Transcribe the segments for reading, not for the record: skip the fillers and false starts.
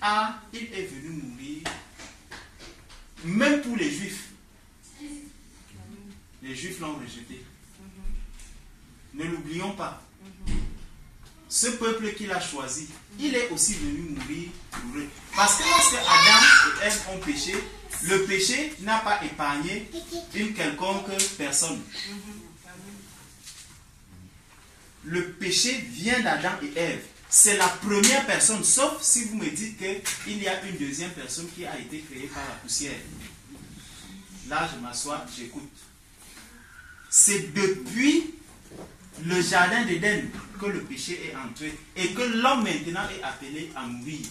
il est venu mourir, même pour les Juifs. Les Juifs l'ont rejeté. Ne l'oublions pas. Ce peuple qu'il a choisi, il est aussi venu mourir pour eux. Parce que lorsque Adam et Ève ont péché, le péché n'a pas épargné une quelconque personne. Le péché vient d'Adam et Ève. C'est la première personne, sauf si vous me dites qu'il y a une deuxième personne qui a été créée par la poussière. Là, je m'assois, j'écoute. C'est depuis le jardin d'Éden que le péché est entré et que l'homme maintenant est appelé à mourir.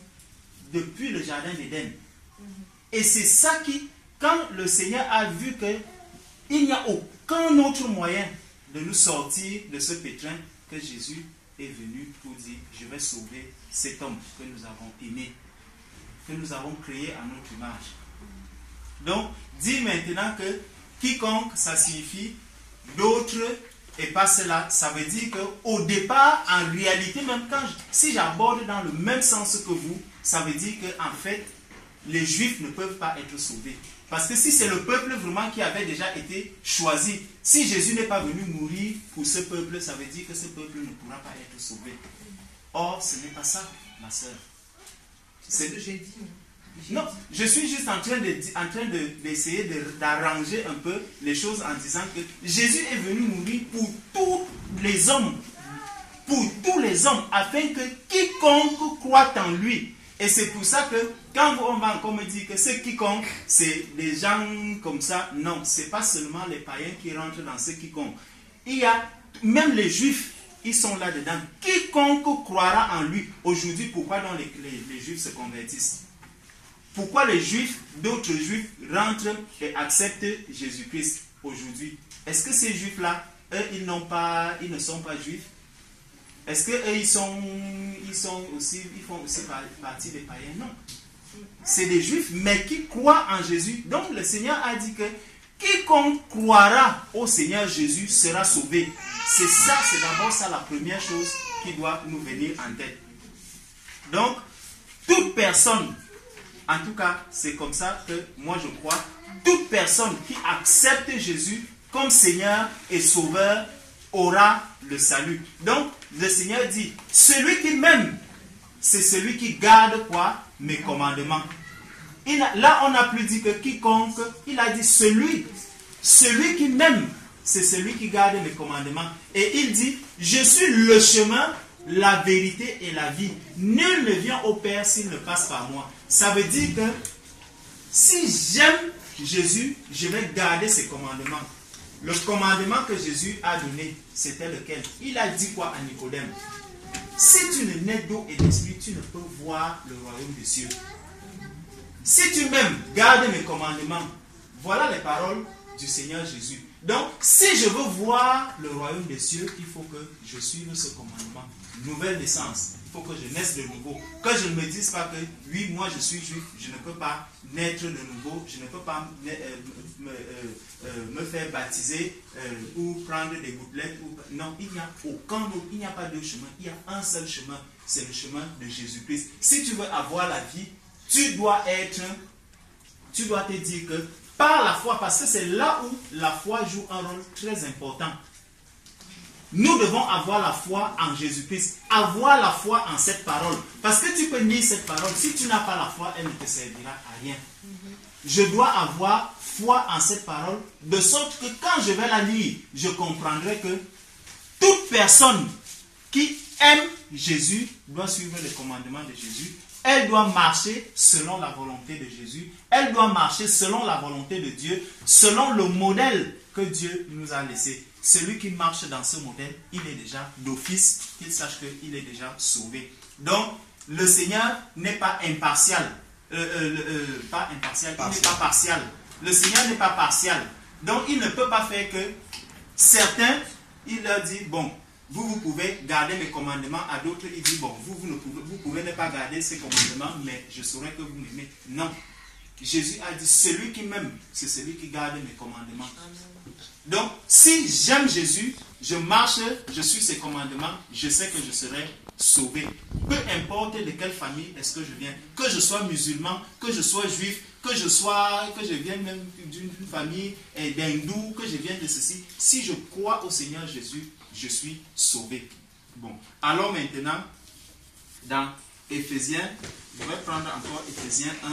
Depuis le jardin d'Éden. Et c'est ça qui, quand le Seigneur a vu qu'il n'y a aucun autre moyen de nous sortir de ce pétrin, que Jésus est venu pour dire, je vais sauver cet homme que nous avons aimé, que nous avons créé à notre image. Donc, dit maintenant que quiconque, ça signifie d'autres et pas cela. Ça veut dire qu'au départ, en réalité, même si j'aborde dans le même sens que vous, ça veut dire qu'en fait, les Juifs ne peuvent pas être sauvés. Parce que si c'est le peuple vraiment qui avait déjà été choisi, si Jésus n'est pas venu mourir pour ce peuple, ça veut dire que ce peuple ne pourra pas être sauvé. Or, ce n'est pas ça, ma soeur. C'est ce que j'ai dit. Non, je suis juste en train d'essayer d'arranger un peu les choses en disant que Jésus est venu mourir pour tous les hommes. Pour tous les hommes, afin que quiconque croit en lui. Et c'est pour ça que quand on va encore me dire que c'est quiconque, c'est des gens comme ça. Non, ce n'est pas seulement les païens qui rentrent dans ce quiconque. Il y a même les Juifs, ils sont là-dedans. Quiconque croira en lui. Aujourd'hui, pourquoi donc les Juifs se convertissent? Pourquoi les Juifs, d'autres Juifs rentrent et acceptent Jésus-Christ aujourd'hui? Est-ce que ces Juifs-là, eux, ils ne sont pas Juifs? Est-ce qu'eux, ils font aussi partie des païens? Non. C'est des Juifs, mais qui croient en Jésus. Donc le Seigneur a dit que quiconque croira au Seigneur Jésus sera sauvé. C'est ça, c'est d'abord ça la première chose qui doit nous venir en tête. Donc, toute personne, en tout cas, c'est comme ça que moi je crois, toute personne qui accepte Jésus comme Seigneur et Sauveur aura le salut. Donc, le Seigneur dit, celui qui m'aime, c'est celui qui garde quoi? Mes commandements. Là, on n'a plus dit que quiconque, il a dit celui qui m'aime, c'est celui qui garde mes commandements. Et il dit, je suis le chemin, la vérité et la vie. Nul ne vient au Père s'il ne passe par moi. Ça veut dire que si j'aime Jésus, je vais garder ses commandements. Le commandement que Jésus a donné, c'était lequel? Il a dit quoi à Nicodème? Si tu ne nais d'eau et d'esprit, tu ne peux voir le royaume des cieux. Si tu m'aimes, garde mes commandements. Voilà les paroles du Seigneur Jésus. Donc, si je veux voir le royaume des cieux, il faut que je suive ce commandement. Nouvelle naissance. Il faut que je naisse de nouveau. Que je ne me dise pas que, oui, moi je suis juif, je ne peux pas naître de nouveau, je ne peux pas me faire baptiser ou prendre des gouttelettes. Non, il n'y a aucun autre, il n'y a pas deux chemins. Il y a un seul chemin, c'est le chemin de Jésus-Christ. Si tu veux avoir la vie, tu dois te dire que par la foi, parce que c'est là où la foi joue un rôle très important. Nous devons avoir la foi en Jésus-Christ, avoir la foi en cette parole. Parce que tu peux nier cette parole, si tu n'as pas la foi, elle ne te servira à rien. Je dois avoir foi en cette parole, de sorte que quand je vais la lire, je comprendrai que toute personne qui aime Jésus doit suivre les commandements de Jésus. Elle doit marcher selon la volonté de Jésus. Elle doit marcher selon la volonté de Dieu, selon le modèle que Dieu nous a laissé. Celui qui marche dans ce modèle, il est déjà d'office, qu'il sache qu'il est déjà sauvé. Donc, le Seigneur n'est pas impartial. Il n'est pas partial. Le Seigneur n'est pas partial. Donc, il ne peut pas faire que certains, il leur dit, bon, vous pouvez garder mes commandements, à d'autres, il dit, bon, vous pouvez ne pas garder ces commandements, mais je saurai que vous m'aimez. Non. Jésus a dit, celui qui m'aime, c'est celui qui garde mes commandements. Donc, si j'aime Jésus, je marche, je suis ses commandements, je sais que je serai sauvé. peu importe de quelle famille est-ce que je viens, que je sois musulman, que je sois juif, que je vienne même d'une famille d'hindous, que je vienne de ceci, si je crois au Seigneur Jésus, je suis sauvé. Bon, alors maintenant, dans Éphésiens, je vais prendre encore Éphésiens 1,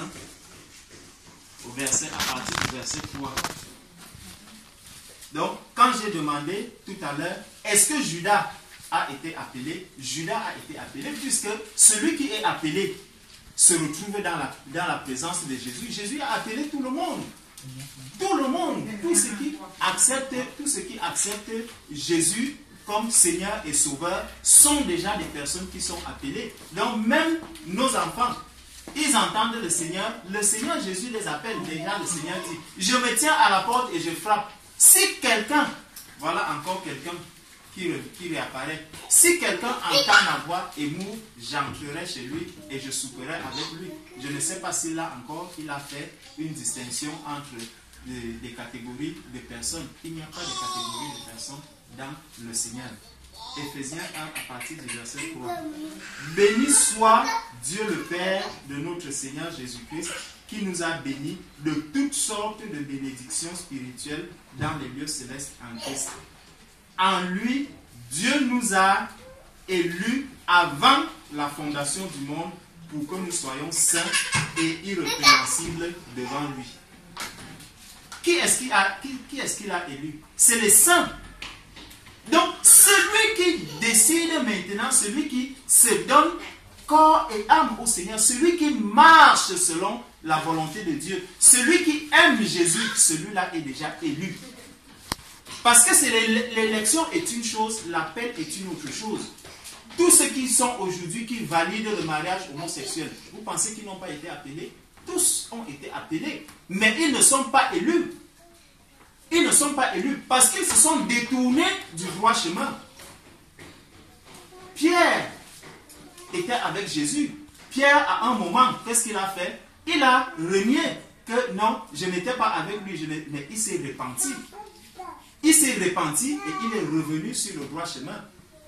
à partir du verset 3. Donc, quand j'ai demandé tout à l'heure, est-ce que Judas a été appelé? Judas a été appelé puisque celui qui est appelé se retrouve dans la présence de Jésus. Jésus a appelé tout le monde. Tout le monde, tous ceux qui acceptent Jésus comme Seigneur et Sauveur sont déjà des personnes qui sont appelées. Donc même nos enfants, ils entendent le Seigneur Jésus les appelle. Déjà le Seigneur dit, je me tiens à la porte et je frappe. Si quelqu'un, voilà encore quelqu'un qui réapparaît, si quelqu'un entend ma voix et m'ouvre, j'entrerai chez lui et je souperai avec lui. Je ne sais pas si là encore il a fait une distinction entre les catégories de personnes. Il n'y a pas de catégorie de personnes dans le Seigneur. Éphésiens 1 à partir du verset 3. Béni soit Dieu le Père de notre Seigneur Jésus-Christ, qui nous a bénis de toutes sortes de bénédictions spirituelles dans les lieux célestes en Christ. En lui, Dieu nous a élus avant la fondation du monde pour que nous soyons saints et irrépréhensibles devant lui. Qui est-ce qu'il a élu? C'est les saints. Donc, celui qui décide maintenant, celui qui se donne corps et âme au Seigneur, celui qui marche selon la volonté de Dieu, celui qui aime Jésus, celui-là est déjà élu. Parce que l'élection est une chose, l'appel est une autre chose. Tous ceux qui sont aujourd'hui, qui valident le mariage homosexuel, vous pensez qu'ils n'ont pas été appelés? Tous ont été appelés, mais ils ne sont pas élus. Ils ne sont pas élus parce qu'ils se sont détournés du droit chemin. Pierre était avec Jésus. Pierre, à un moment, qu'est-ce qu'il a fait? Il a renié que non, je n'étais pas avec lui, mais il s'est repenti. Il s'est repenti et il est revenu sur le droit chemin.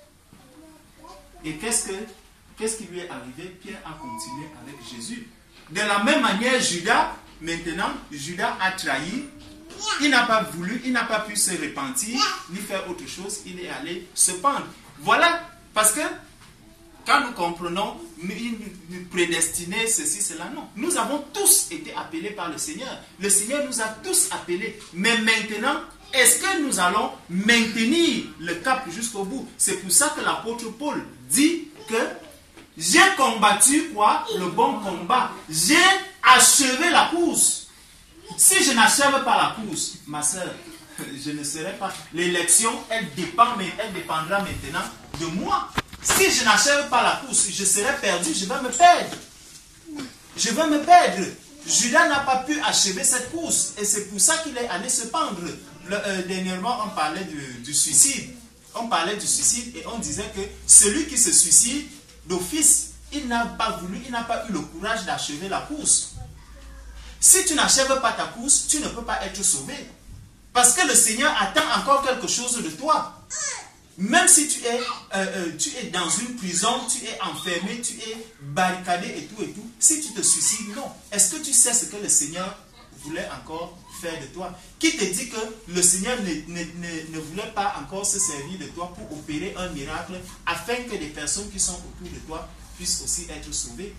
Et qu'est-ce qui lui est arrivé? Pierre a continué avec Jésus. De la même manière, Judas, maintenant, Judas a trahi. Il n'a pas voulu, il n'a pas pu se repentir, ni faire autre chose, il est allé se pendre. Voilà, parce que quand nous comprenons, nous prédestiner, ceci, cela, non. Nous avons tous été appelés par le Seigneur. Le Seigneur nous a tous appelés. Mais maintenant, est-ce que nous allons maintenir le cap jusqu'au bout? C'est pour ça que l'apôtre Paul dit que j'ai combattu quoi? Le bon combat. J'ai achevé la course. Si je n'achève pas la course, ma soeur, je ne serai pas. L'élection, elle dépendra maintenant de moi. Si je n'achève pas la course, je serai perdu, je vais me perdre. Je vais me perdre. Judas n'a pas pu achever cette course et c'est pour ça qu'il est allé se pendre. Dernièrement, on parlait du suicide. On parlait du suicide et on disait que celui qui se suicide d'office, il n'a pas voulu, il n'a pas eu le courage d'achever la course. Si tu n'achèves pas ta course, tu ne peux pas être sauvé. Parce que le Seigneur attend encore quelque chose de toi. Même si tu es dans une prison, tu es enfermé, tu es barricadé et tout, si tu te suicides, non. Est-ce que tu sais ce que le Seigneur voulait encore faire de toi? Qui te dit que le Seigneur ne voulait pas encore se servir de toi pour opérer un miracle afin que les personnes qui sont autour de toi puissent aussi être sauvées?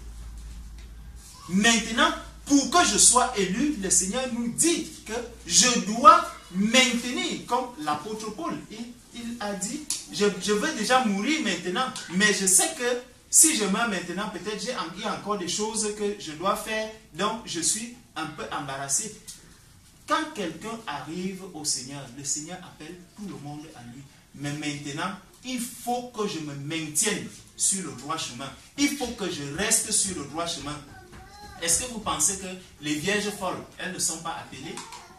Maintenant, pour que je sois élu, le Seigneur nous dit que je dois maintenir, comme l'apôtre Paul, il a dit, je veux déjà mourir maintenant, mais je sais que si je meurs maintenant, peut-être il y a encore des choses que je dois faire, donc je suis un peu embarrassé. Quand quelqu'un arrive au Seigneur, le Seigneur appelle tout le monde à lui. Mais maintenant, il faut que je me maintienne sur le droit chemin. Il faut que je reste sur le droit chemin. Est-ce que vous pensez que les vierges folles, elles ne sont pas appelées?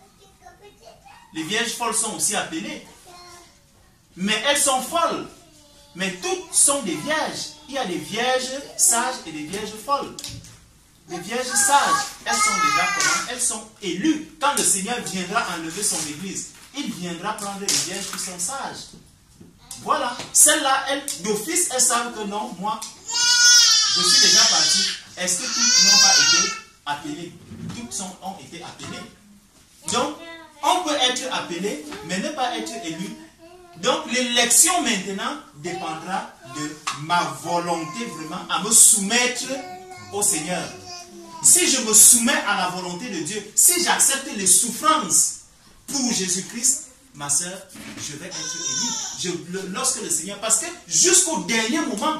Les vierges folles sont aussi appelées. Mais elles sont folles. Mais toutes sont des vierges. Il y a des vierges sages et des vierges folles. Les vierges sages, elles sont déjà comment? Elles sont élues. Quand le Seigneur viendra enlever son église, il viendra prendre les vierges qui sont sages. Voilà. Celles-là, d'office, elles savent que non, moi, Je suis déjà parti. Est-ce que toutes n'ont pas été appelées? Toutes ont été appelées. Donc, on peut être appelé, mais ne pas être élu. Donc, l'élection maintenant dépendra de ma volonté vraiment à me soumettre au Seigneur. Si je me soumets à la volonté de Dieu, si j'accepte les souffrances pour Jésus-Christ, ma soeur, je vais être élu. Lorsque le Seigneur, parce que jusqu'au dernier moment,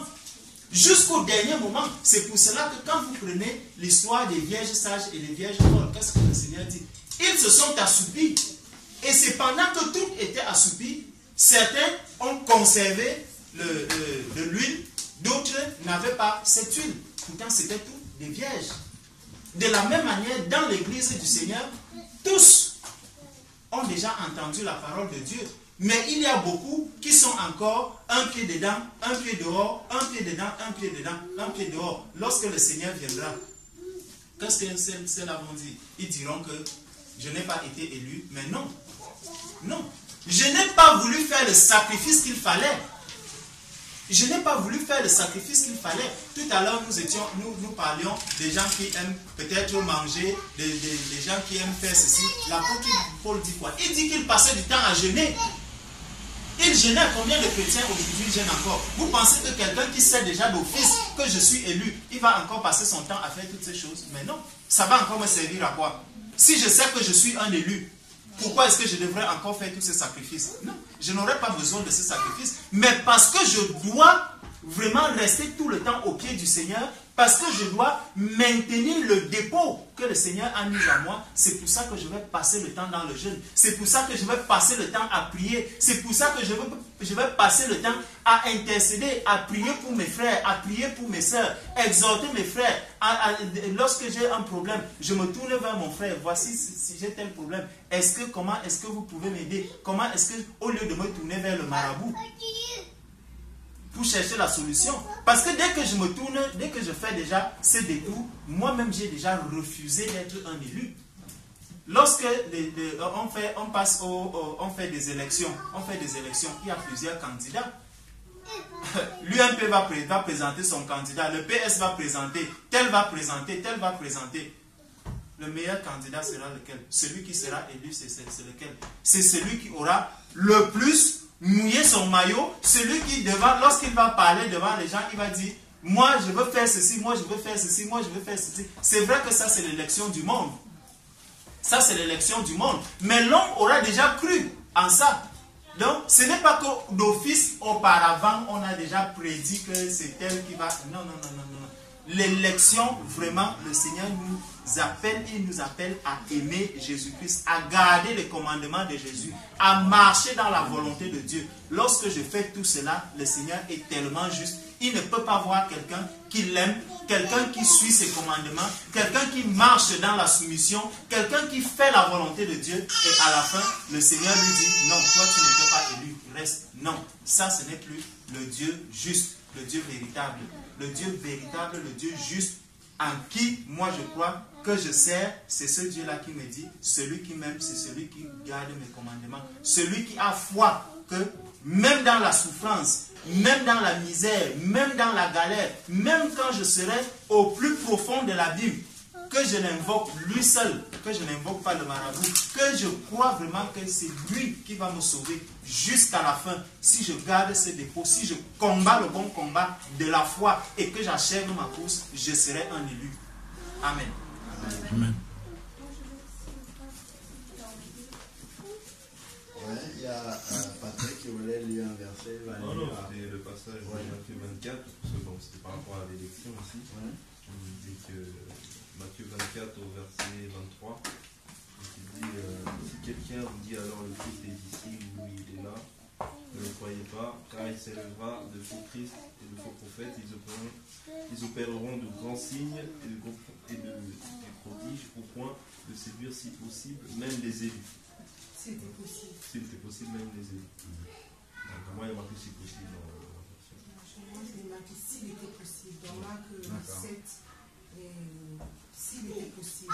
c'est pour cela que quand vous prenez l'histoire des vierges sages et des vierges folles, qu'est-ce que le Seigneur dit? Ils se sont assoupis. Et c'est pendant que tout était assoupi, certains ont conservé de l'huile, d'autres n'avaient pas cette huile. Pourtant, c'était tout des vierges. De la même manière, dans l'église du Seigneur, tous ont déjà entendu la parole de Dieu. Mais il y a beaucoup qui sont encore un pied dedans, un pied dehors, un pied dedans, un pied dedans, un pied dehors. Lorsque le Seigneur viendra, qu'est-ce que ceux-là vont dire? Ils diront que je n'ai pas été élu. Mais non, non. Je n'ai pas voulu faire le sacrifice qu'il fallait. Je n'ai pas voulu faire le sacrifice qu'il fallait. Tout à l'heure, nous parlions des gens qui aiment peut-être manger, des gens qui aiment faire ceci. L'apôtre Paul dit quoi? Il dit qu'il passait du temps à jeûner. Il jeûnait. Combien de chrétiens aujourd'hui jeûnent encore? Vous pensez que quelqu'un qui sait déjà d'office que je suis élu, il va encore passer son temps à faire toutes ces choses? Mais non. Ça va encore me servir à quoi? Si je sais que je suis un élu, pourquoi est-ce que je devrais encore faire tous ces sacrifices? Non, je n'aurais pas besoin de ces sacrifices. Mais parce que je dois vraiment rester tout le temps au pied du Seigneur, parce que je dois maintenir le dépôt que le Seigneur a mis à moi, c'est pour ça que je vais passer le temps dans le jeûne. C'est pour ça que je vais passer le temps à prier. C'est pour ça que je vais passer le temps à intercéder, à prier pour mes frères, à prier pour mes soeurs, exhorter mes frères. Lorsque j'ai un problème, je me tourne vers mon frère. Voici si j'ai tel problème. Comment est-ce que vous pouvez m'aider? Comment est-ce que, au lieu de me tourner vers le marabout, pour chercher la solution. Parce que dès que je me tourne, dès que je fais déjà ces détours, moi-même j'ai déjà refusé d'être un élu. Lorsque on fait des élections, il y a plusieurs candidats. L'UMP va présenter son candidat, le PS va présenter, tel va présenter, tel va présenter. Le meilleur candidat sera lequel? Celui qui sera élu, c'est lequel? C'est celui qui aura le plus mouiller son maillot, celui qui lorsqu'il va parler devant les gens, il va dire, moi je veux faire ceci, moi je veux faire ceci, moi je veux faire ceci. C'est vrai que ça c'est l'élection du monde. Ça c'est l'élection du monde. Mais l'homme aura déjà cru en ça. Donc ce n'est pas que d'office auparavant on a déjà prédit que c'est elle qui va... Non, non, non, non, non. L'élection, vraiment, le Seigneur nous appelle, il nous appelle à aimer Jésus-Christ, à garder les commandements de Jésus, à marcher dans la volonté de Dieu. Lorsque je fais tout cela, le Seigneur est tellement juste. Il ne peut pas voir quelqu'un qui l'aime, quelqu'un qui suit ses commandements, quelqu'un qui marche dans la soumission, quelqu'un qui fait la volonté de Dieu. Et à la fin, le Seigneur lui dit, non, toi tu n'étais pas élu, reste. Non, ça ce n'est plus le Dieu juste, le Dieu véritable. Le Dieu véritable, le Dieu juste, en qui moi je crois que je sers, c'est ce Dieu-là qui me dit, celui qui m'aime, c'est celui qui garde mes commandements. Celui qui a foi que même dans la souffrance, même dans la misère, même dans la galère, même quand je serai au plus profond de l'abîme, que je l'invoque lui seul, que je n'invoque pas le marabout, que je crois vraiment que c'est lui qui va me sauver jusqu'à la fin. Si je garde ce dépôt, si je combats le bon combat de la foi et que j'achève ma course, je serai un élu. Amen. Amen. Ouais, il y a Patrick qui voulait lire un verset. Non, non, c'était le passage de Matthieu 24, parce que bon, c'était par rapport à l'élection aussi. Ouais. Il dit que Matthieu 24 au verset 23, il dit si quelqu'un vous dit alors le Christ est ici ou il est là, ne le croyez pas, car il s'élèvera de faux Christ et de faux prophètes, ils opéreront de grands signes et de prodiges au point de séduire si possible même les élus. C'était possible. S'il était possible, même les élus. Donc, moi, il y a marqué si possible dans la version. Moi, je l'ai marqué s'il était possible. Dans Marc 7, s'il était possible.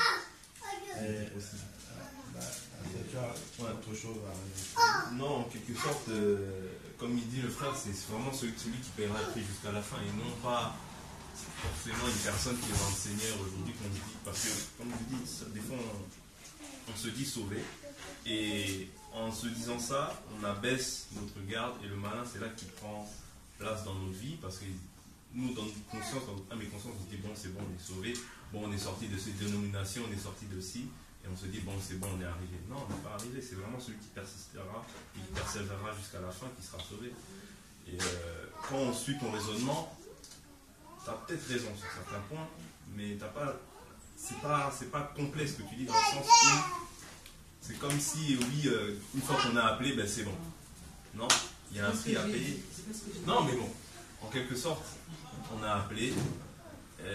Tu as autre chose à rajouter? Non, en quelque sorte, comme il dit le frère, c'est vraiment celui qui paiera le prix jusqu'à la fin et non pas forcément une personne qui est dans le Seigneur aujourd'hui qu'on dit, parce que comme je dis, des fois on se dit sauvé, et en se disant ça, on abaisse notre garde, et le malin c'est là qui prend place dans nos vies, parce que nous, dans notre conscience, dans notre âme et conscience, on se dit bon, c'est bon, on est sauvé, bon, on est sorti de cette dénomination, on est sorti de ci, et on se dit bon, c'est bon, on est arrivé. Non, on n'est pas arrivé, c'est vraiment celui qui persistera, qui persévérera jusqu'à la fin, qui sera sauvé. Et quand on suit ton raisonnement, tu as peut-être raison sur certains points, mais c'est pas complet ce que tu dis, dans le sens où c'est comme si, oui, une fois qu'on a appelé, ben c'est bon. Non, il y a un prix à payer. Non, mais bon, en quelque sorte, on a appelé, oui,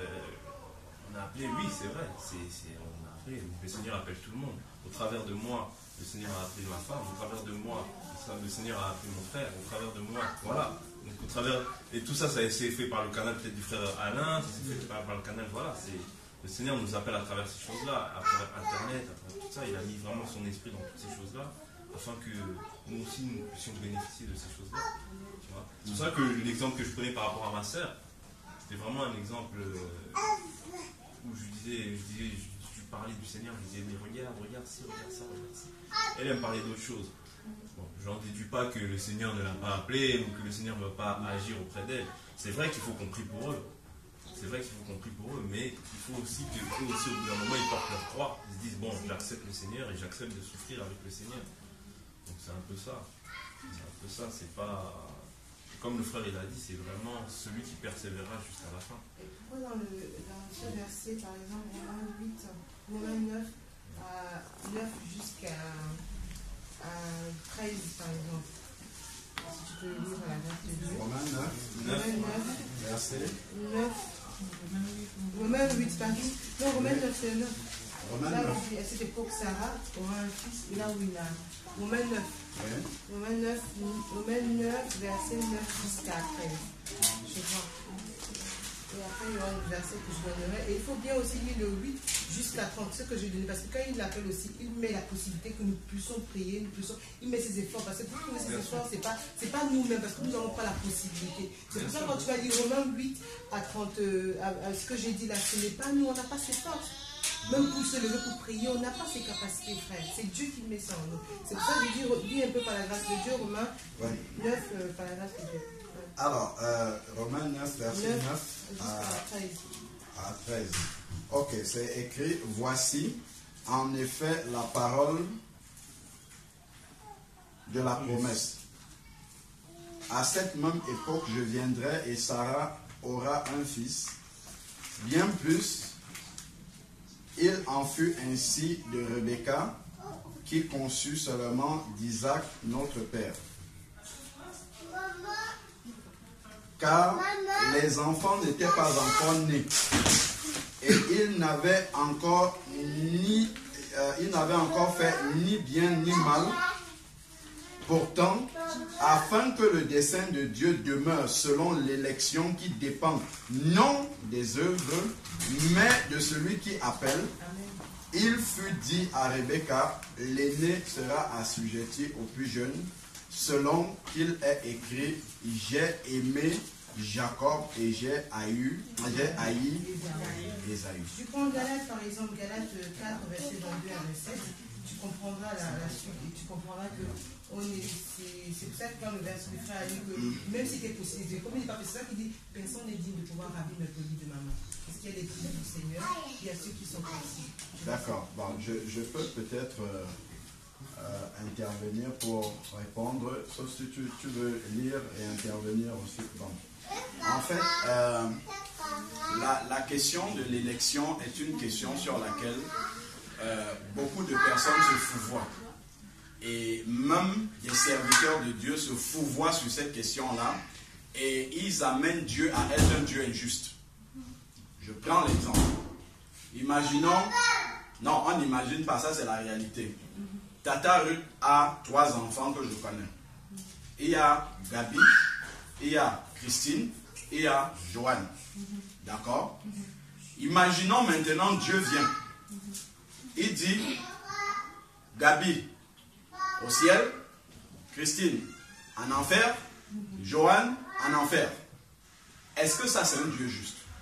c'est vrai, on a appelé, le Seigneur appelle tout le monde. Au travers de moi, le Seigneur a appelé ma femme, au travers de moi, le Seigneur a appelé mon frère, au travers de moi, voilà. Donc, au travers, et tout ça, ça s'est fait par le canal peut-être du frère Alain, ça s'est fait par le canal, voilà. Le Seigneur nous appelle à travers ces choses-là, à travers Internet, à travers tout ça. Il a mis vraiment son esprit dans toutes ces choses-là, afin que nous aussi, nous puissions bénéficier de ces choses-là. C'est pour ça que l'exemple que je prenais par rapport à ma sœur, c'était vraiment un exemple où je parlais du Seigneur, je disais, mais regarde ci, regarde ça, regarde ça. Elle me parlait d'autre chose. Bon, je n'en déduis pas que le Seigneur ne l'a pas appelée ou que le Seigneur ne va pas agir auprès d'elle. C'est vrai qu'il faut qu'on prie pour eux. C'est vrai qu'il faut qu'on prie pour eux, mais il faut aussi qu'eux aussi, au bout d'un moment, ils portent leur croix. Ils se disent, bon, j'accepte le Seigneur et j'accepte de souffrir avec le Seigneur. Donc c'est un peu ça. C'est un peu ça, c'est pas... Comme le frère il a dit, c'est vraiment celui qui persévérera jusqu'à la fin. Et pourquoi dans ce verset, par exemple, Romains 9, 9 jusqu'à 13, par exemple. Si tu peux lire la verset 2. Romains 9, verset 9. Romains 8, pardon. Non, Romains 9, c'est 9. Là où à cette époque, Sarah aura un fils, et là où il a. Romains 9. Oui. Romains 9, verset 9 jusqu'à 13. Je vois. Et après, il y aura un verset que je donnerai. Et il faut bien aussi lire le 8 jusqu'à 30, ce que je donne. Parce que quand il l'appelle aussi, il met la possibilité que nous puissions prier, il met ses efforts. Parce que pour trouver ses efforts, ce n'est pas nous-mêmes, parce que nous n'avons pas la possibilité. C'est pour ça que quand tu vas lire Romains 8 à 30, ce que j'ai dit là, ce n'est pas nous, on n'a pas ces forces. Même pour se lever pour prier, on n'a pas ces capacités, frère. C'est Dieu qui met ça en nous. C'est pour ça que je dis un peu par la grâce de Dieu, Romains 9, par la grâce de Dieu. Alors, Romains 9, verset 9 à 13. Ok, c'est écrit, voici en effet la parole de la promesse. À cette même époque, je viendrai et Sarah aura un fils. Bien plus, il en fut ainsi de Rebecca, qui conçut seulement d'Isaac, notre père. Car les enfants n'étaient pas encore nés, et ils n'avaient encore fait ni bien ni mal. Pourtant, afin que le dessein de Dieu demeure selon l'élection qui dépend non des œuvres, mais de celui qui appelle, il fut dit à Rebecca, l'aîné sera assujetti au plus jeune, selon qu'il est écrit, j'ai aimé Jacob et j'ai haï Ésaü. Tu prends Galates par exemple, Galates 4, verset 22 à 27, tu comprendras la suite et tu comprendras que c'est pour ça que quand le verset du frère a dit que même si c'était possible, comme il n'est pas c'est ça qu'il dit, personne n'est digne de pouvoir ravir notre lit de maman. Parce qu'il y a des dignes du Seigneur, il y a ceux qui sont possibles. D'accord, bon, je peux peut-être intervenir pour répondre, sauf si tu veux lire et intervenir aussi. Bon. En fait, la question de l'élection est une question sur laquelle beaucoup de personnes se fouvoient. Et même les serviteurs de Dieu se fouvoient sur cette question-là et ils amènent Dieu à être un Dieu injuste. Je prends l'exemple. Imaginons, non, on n'imagine pas, ça c'est la réalité. Tata Ruth a 3 enfants que je connais. Il y a Gabi, il y a Christine, et il y a Joanne. D'accord? Imaginons maintenant Dieu vient. Il dit, Gabi au ciel, Christine en enfer, Joanne en enfer. Est-ce que ça c'est un Dieu juste?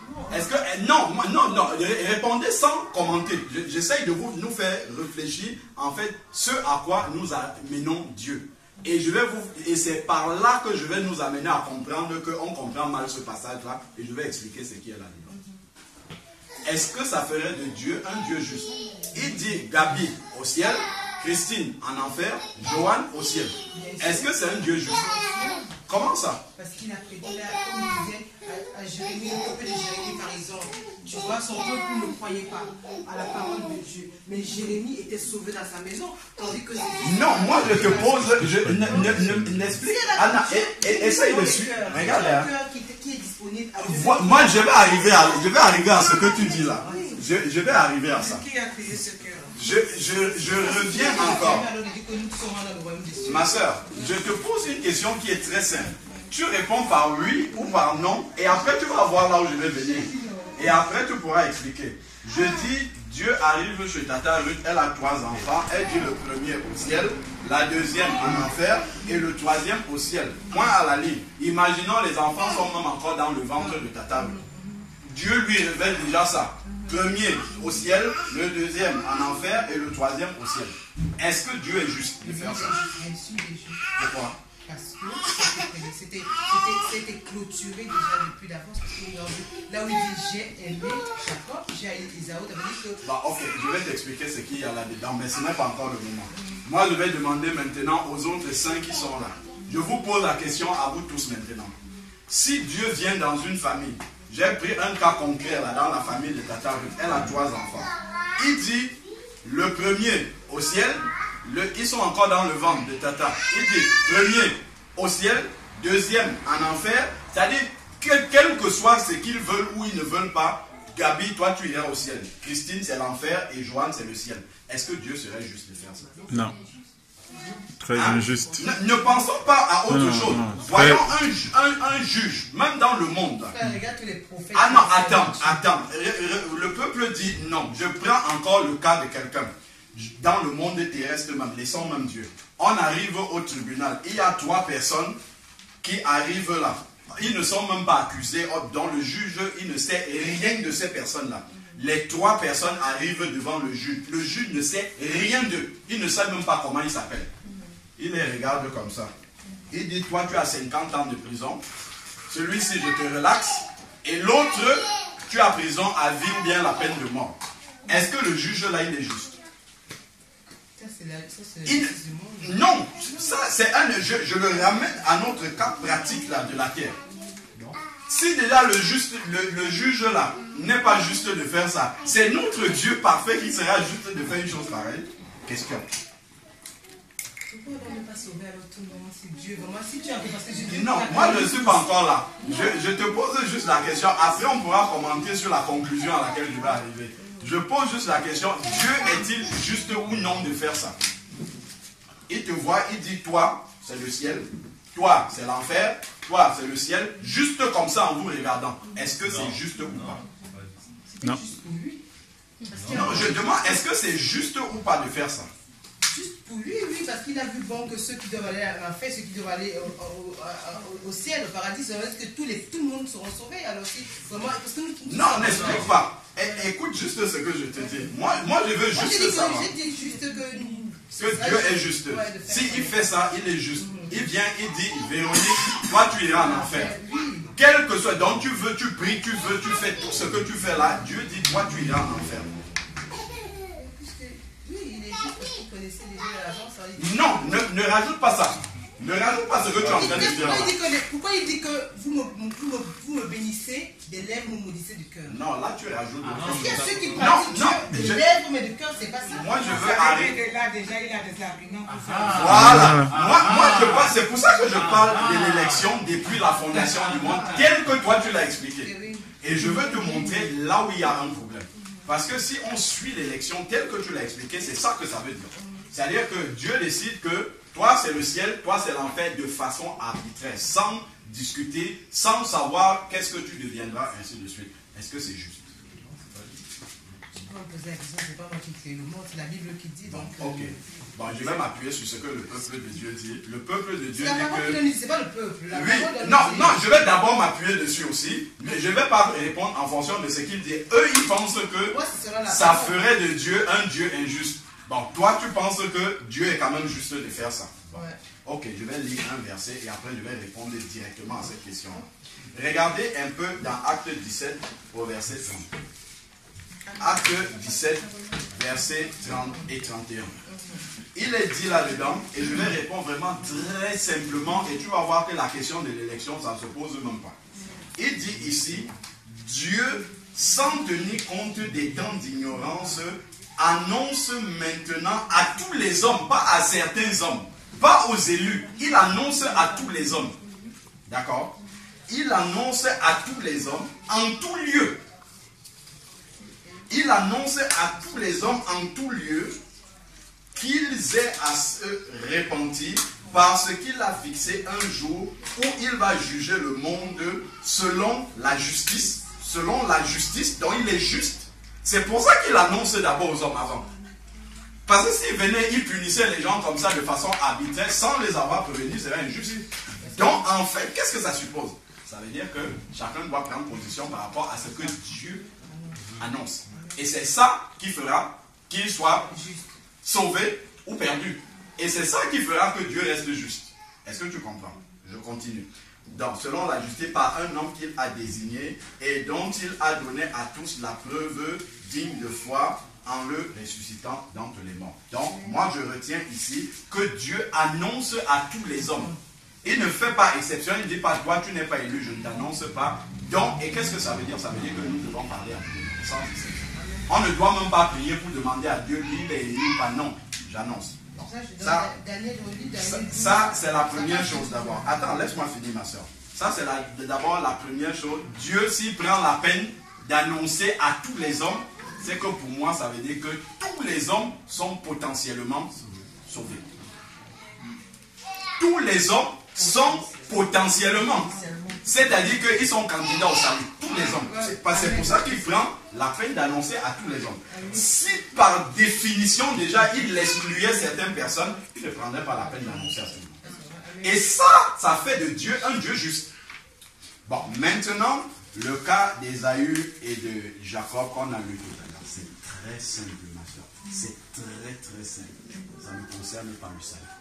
Est-ce que... Non, répondez sans commenter. J'essaye de nous faire réfléchir, en fait, ce à quoi nous amenons Dieu. Et c'est par là que je vais nous amener à comprendre qu'on comprend mal ce passage-là, et je vais expliquer ce qui est là-dedans. Est-ce que ça ferait de Dieu un Dieu juste? Il dit Gabi au ciel, Christine en enfer, Joanne au ciel. Est-ce que c'est un Dieu juste? Comment ça? Parce qu'il a prédit, comme il disait à Jérémie, le peuple de Jérémie par exemple, tu vois, son peuple ne croyait pas à la parole de Dieu. Mais Jérémie était sauvé dans sa maison, tandis que... Non, moi je te pose, n'explique. Anna, essaye de suivre. Regarde là. Qui est disponible à moi je vais arriver à ce que tu dis là. Je vais arriver à ça. Qui a créé ce cœur? Je reviens encore. Ma soeur, je te pose une question qui est très simple. Tu réponds par oui ou par non, et après tu vas voir là où je vais venir. Et après tu pourras expliquer. Je dis, Dieu arrive chez Tata Ruth, elle a 3 enfants, elle dit le premier au ciel, la deuxième en enfer, et le troisième au ciel. Point à la ligne. Imaginons les enfants sont même encore dans le ventre de Tata Ruth. Dieu lui révèle déjà ça. Premier au ciel, le deuxième en enfer et le troisième au ciel. Est-ce que Dieu est juste de faire ça? Pourquoi? Parce que c'était clôturé déjà depuis d'avance. Là où il dit j'ai aimé Jacob, j'ai haï Isaïe, ça veut dire que... Bah, ok, je vais t'expliquer ce qu'il y a là-dedans, mais ce n'est pas encore le moment. Moi, je vais demander maintenant aux autres 5 qui sont là. Je vous pose la question à vous tous maintenant. Si Dieu vient dans une famille, j'ai pris un cas concret là dans la famille de Tata Ruth, elle a 3 enfants. Il dit, le premier au ciel, ils sont encore dans le ventre de Tata. Il dit, premier au ciel, deuxième en enfer, c'est-à-dire que quel que soit ce qu'ils veulent ou ils ne veulent pas, Gabi, toi tu iras au ciel. Christine, c'est l'enfer et Joanne, c'est le ciel. Est-ce que Dieu serait juste de faire ça? Non. Très injuste. Ne pensons pas à autre chose. Voyons un juge, même dans le monde. Ah non, attends. Le peuple dit non. Je prends encore le cas de quelqu'un. Dans le monde terrestre même, laissons même Dieu. On arrive au tribunal. Il y a 3 personnes qui arrivent là. Ils ne sont même pas accusés. Dans le juge, il ne sait rien de ces personnes-là. Les 3 personnes arrivent devant le juge. Le juge ne sait rien d'eux. Il ne sait même pas comment ils s'appellent. Il les regarde comme ça. Il dit, toi tu as 50 ans de prison. Celui-ci, je te relaxe. Et l'autre, tu as prison à vie ou bien la peine de mort. Est-ce que le juge là, il est juste? Non, ça c'est je le ramène à notre cas pratique là, de la terre. Si déjà le juge là n'est pas juste de faire ça, c'est notre Dieu parfait qui sera juste de faire une chose pareille. Question. Pourquoi on ne pas sauver alors tout le monde? C'est Dieu vraiment. Si tu as parce que non, moi je ne suis pas encore là. Je te pose juste la question. Après on pourra commenter sur la conclusion à laquelle je vais arriver. Je pose juste la question, Dieu est-il juste ou non de faire ça? Il te voit, il dit, toi, c'est le ciel, toi, c'est l'enfer, toi, c'est le ciel, juste comme ça en vous regardant. Est-ce que c'est juste ou pas? Non. Non, je demande, est-ce que c'est juste ou pas de faire ça? Juste pour lui, oui, parce qu'il a vu bon que ceux qui doivent aller à l'enfer, ceux qui doivent aller au ciel, au paradis, ça veut dire que tout le monde seront sauvés. Alors si vraiment, parce que non, n'explique pas. Écoute juste ce que je te dis. Moi je veux juste ça. Je dis juste que Dieu est juste. S'il fait ça, il est juste. Il vient, il dit, Véronique, toi tu iras en enfer. Quel que soit, donc tu veux, tu pries, tu veux, tu fais tout ce que tu fais là, Dieu dit, toi tu iras en enfer. Non, ne rajoute pas ça. Ne rajoute pas ce que tu es en train de dire là. Pourquoi il dit que vous me bénissez des lèvres, vous me maudissez du cœur? Non, là tu rajoutes. Parce qu'il y a ceux qui pratiquent Dieu des lèvres, mais du cœur, c'est pas ça. Moi je veux arriver. Là déjà, il a des arguments pour ça. Voilà. Moi je parle, c'est pour ça que je parle de l'élection depuis la fondation du monde, tel que toi tu l'as expliqué. Et je veux te montrer là où il y a un problème. Parce que si on suit l'élection telle que tu l'as expliqué, c'est ça que ça veut dire. C'est-à-dire que Dieu décide que toi c'est le ciel, toi c'est l'enfer de façon arbitraire, sans discuter, sans savoir qu'est-ce que tu deviendras, ainsi de suite. Est-ce que c'est juste? peux me poser la question, c'est pas moi qui crée le monde, c'est la Bible qui dit. Bon, Donc, ok. Bon, je vais m'appuyer sur ce que le peuple de Dieu dit. Le peuple de Dieu c'est la dit parole qui que... le dit, c'est pas le peuple. La Oui, parole non, dit. non, je vais d'abord m'appuyer dessus aussi, mais je ne vais pas répondre en fonction de ce qu'il dit. Eux, ils pensent que Ouais, ce sera la ça parole. ferait de Dieu un Dieu injuste. Bon, toi, tu penses que Dieu est quand même juste de faire ça. Bon. Ouais. Ok, je vais lire un verset et après je vais répondre directement à cette question. Regardez un peu dans Acte 17 au verset 30. Acte 17, versets 30 et 31. Il est dit là-dedans, et je vais répondre vraiment très simplement, et tu vas voir que la question de l'élection, ça ne se pose même pas. Il dit ici, Dieu, sans tenir compte des temps d'ignorance, annonce maintenant à tous les hommes, pas à certains hommes, pas aux élus, il annonce à tous les hommes. D'accord? Il annonce à tous les hommes, en tout lieu. Il annonce à tous les hommes en tout lieu qu'ils aient à se repentir parce qu'il a fixé un jour où il va juger le monde selon la justice dont il est juste. C'est pour ça qu'il annonce d'abord aux hommes avant. Parce que s'il venait, il punissait les gens comme ça de façon arbitraire sans les avoir prévenus, c'est injuste. Donc en fait, qu'est-ce que ça suppose? Ça veut dire que chacun doit prendre position par rapport à ce que Dieu annonce. Et c'est ça qui fera qu'il soit sauvé ou perdu. Et c'est ça qui fera que Dieu reste juste. Est-ce que tu comprends? Je continue. Donc, selon la justice par un homme qu'il a désigné et dont il a donné à tous la preuve digne de foi en le ressuscitant d'entre les morts. Donc, moi je retiens ici que Dieu annonce à tous les hommes. Il ne fait pas exception, il ne dit pas toi tu n'es pas élu, je ne t'annonce pas. Donc, et qu'est-ce que ça veut dire? Ça veut dire que nous devons parler à Dieu sans exception. On ne doit même pas prier pour demander à Dieu il est élu ou pas. Non, j'annonce. Ça, c'est la première chose d'abord. Attends, laisse-moi finir ma soeur. Ça, c'est d'abord la première chose. Dieu, s'il prend la peine d'annoncer à tous les hommes, c'est que pour moi, ça veut dire que tous les hommes sont potentiellement sauvés. Tous les hommes sont potentiellement. C'est-à-dire qu'ils sont candidats au salut. Tous les hommes. C'est pour ça qu'il prend la peine d'annoncer à tous les hommes. Si par définition déjà il excluait certaines personnes, il ne prendrait pas la peine d'annoncer à tout le monde. Et ça fait de Dieu un Dieu juste. Bon, maintenant, le cas d'Ésaü et de Jacob qu'on a lu tout à l'heure, c'est très simple, ma soeur. C'est très très simple. Ça ne concerne pas le salut.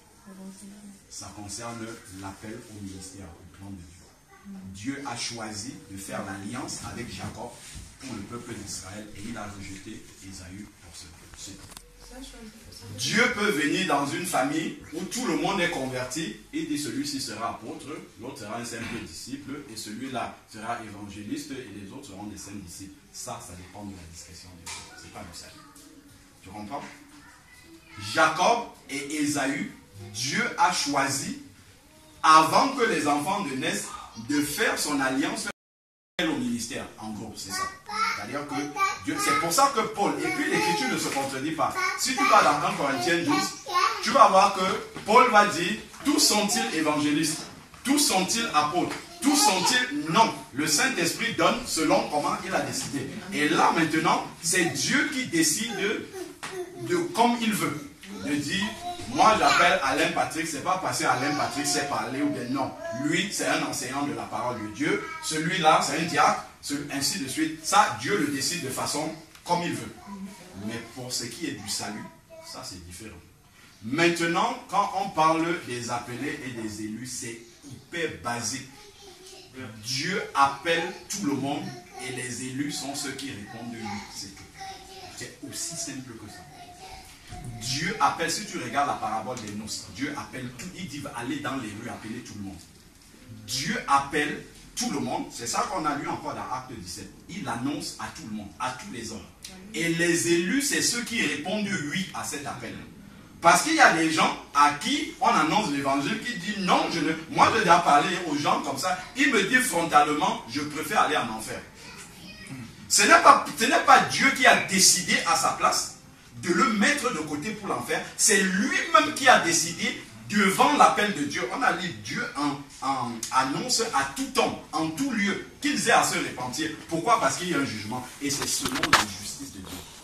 Ça concerne l'appel au ministère, au plan de Dieu. Dieu a choisi de faire l'alliance avec Jacob pour le peuple d'Israël et il a rejeté Ésaü pour ce peuple. Dieu peut venir dans une famille où tout le monde est converti et dit celui-ci sera apôtre, l'autre sera un simple disciple et celui-là sera évangéliste et les autres seront des saints disciples. Ça dépend de la discrétion de Dieu. Ce n'est pas le salut. Tu comprends? Jacob et Ésaü, Dieu a choisi, avant que les enfants ne naissent, de faire son alliance au ministère. En gros, c'est ça. C'est-à-dire que Dieu, c'est pour ça que Paul, et puis l'écriture ne se contredit pas. Si tu vas dans 1 Corinthiens 12, tu vas voir que Paul va dire, tous sont-ils évangélistes? Tous sont-ils apôtres? Tous sont-ils? Non. Le Saint-Esprit donne selon comment il a décidé. Et là maintenant, c'est Dieu qui décide de comme il veut. De dire, moi j'appelle Alain Patrick, c'est pas parce que Alain Patrick sait parler ou bien non. Lui, c'est un enseignant de la parole de Dieu. Celui-là, c'est un diacre, ainsi de suite. Ça, Dieu le décide de façon comme il veut. Mais pour ce qui est du salut, ça c'est différent. Maintenant, quand on parle des appelés et des élus, c'est hyper basique. Dieu appelle tout le monde et les élus sont ceux qui répondent de lui. C'est aussi simple que ça. Dieu appelle, si tu regardes la parabole des noces, Dieu appelle tout, il dit allez dans les rues, appeler tout le monde. Dieu appelle tout le monde, c'est ça qu'on a lu encore dans Acte 17. Il annonce à tout le monde, à tous les hommes. Et les élus, c'est ceux qui répondent oui à cet appel. Parce qu'il y a des gens à qui on annonce l'évangile qui disent non, moi je dois parler aux gens comme ça. Ils me disent frontalement, je préfère aller en enfer. Ce n'est pas Dieu qui a décidé à sa place de le mettre de côté pour l'enfer. C'est lui-même qui a décidé devant l'appel de Dieu. On a dit Dieu annonce à tout homme, en tout lieu, qu'ils aient à se repentir. Pourquoi? Parce qu'il y a un jugement. Et c'est selon la justice de Dieu.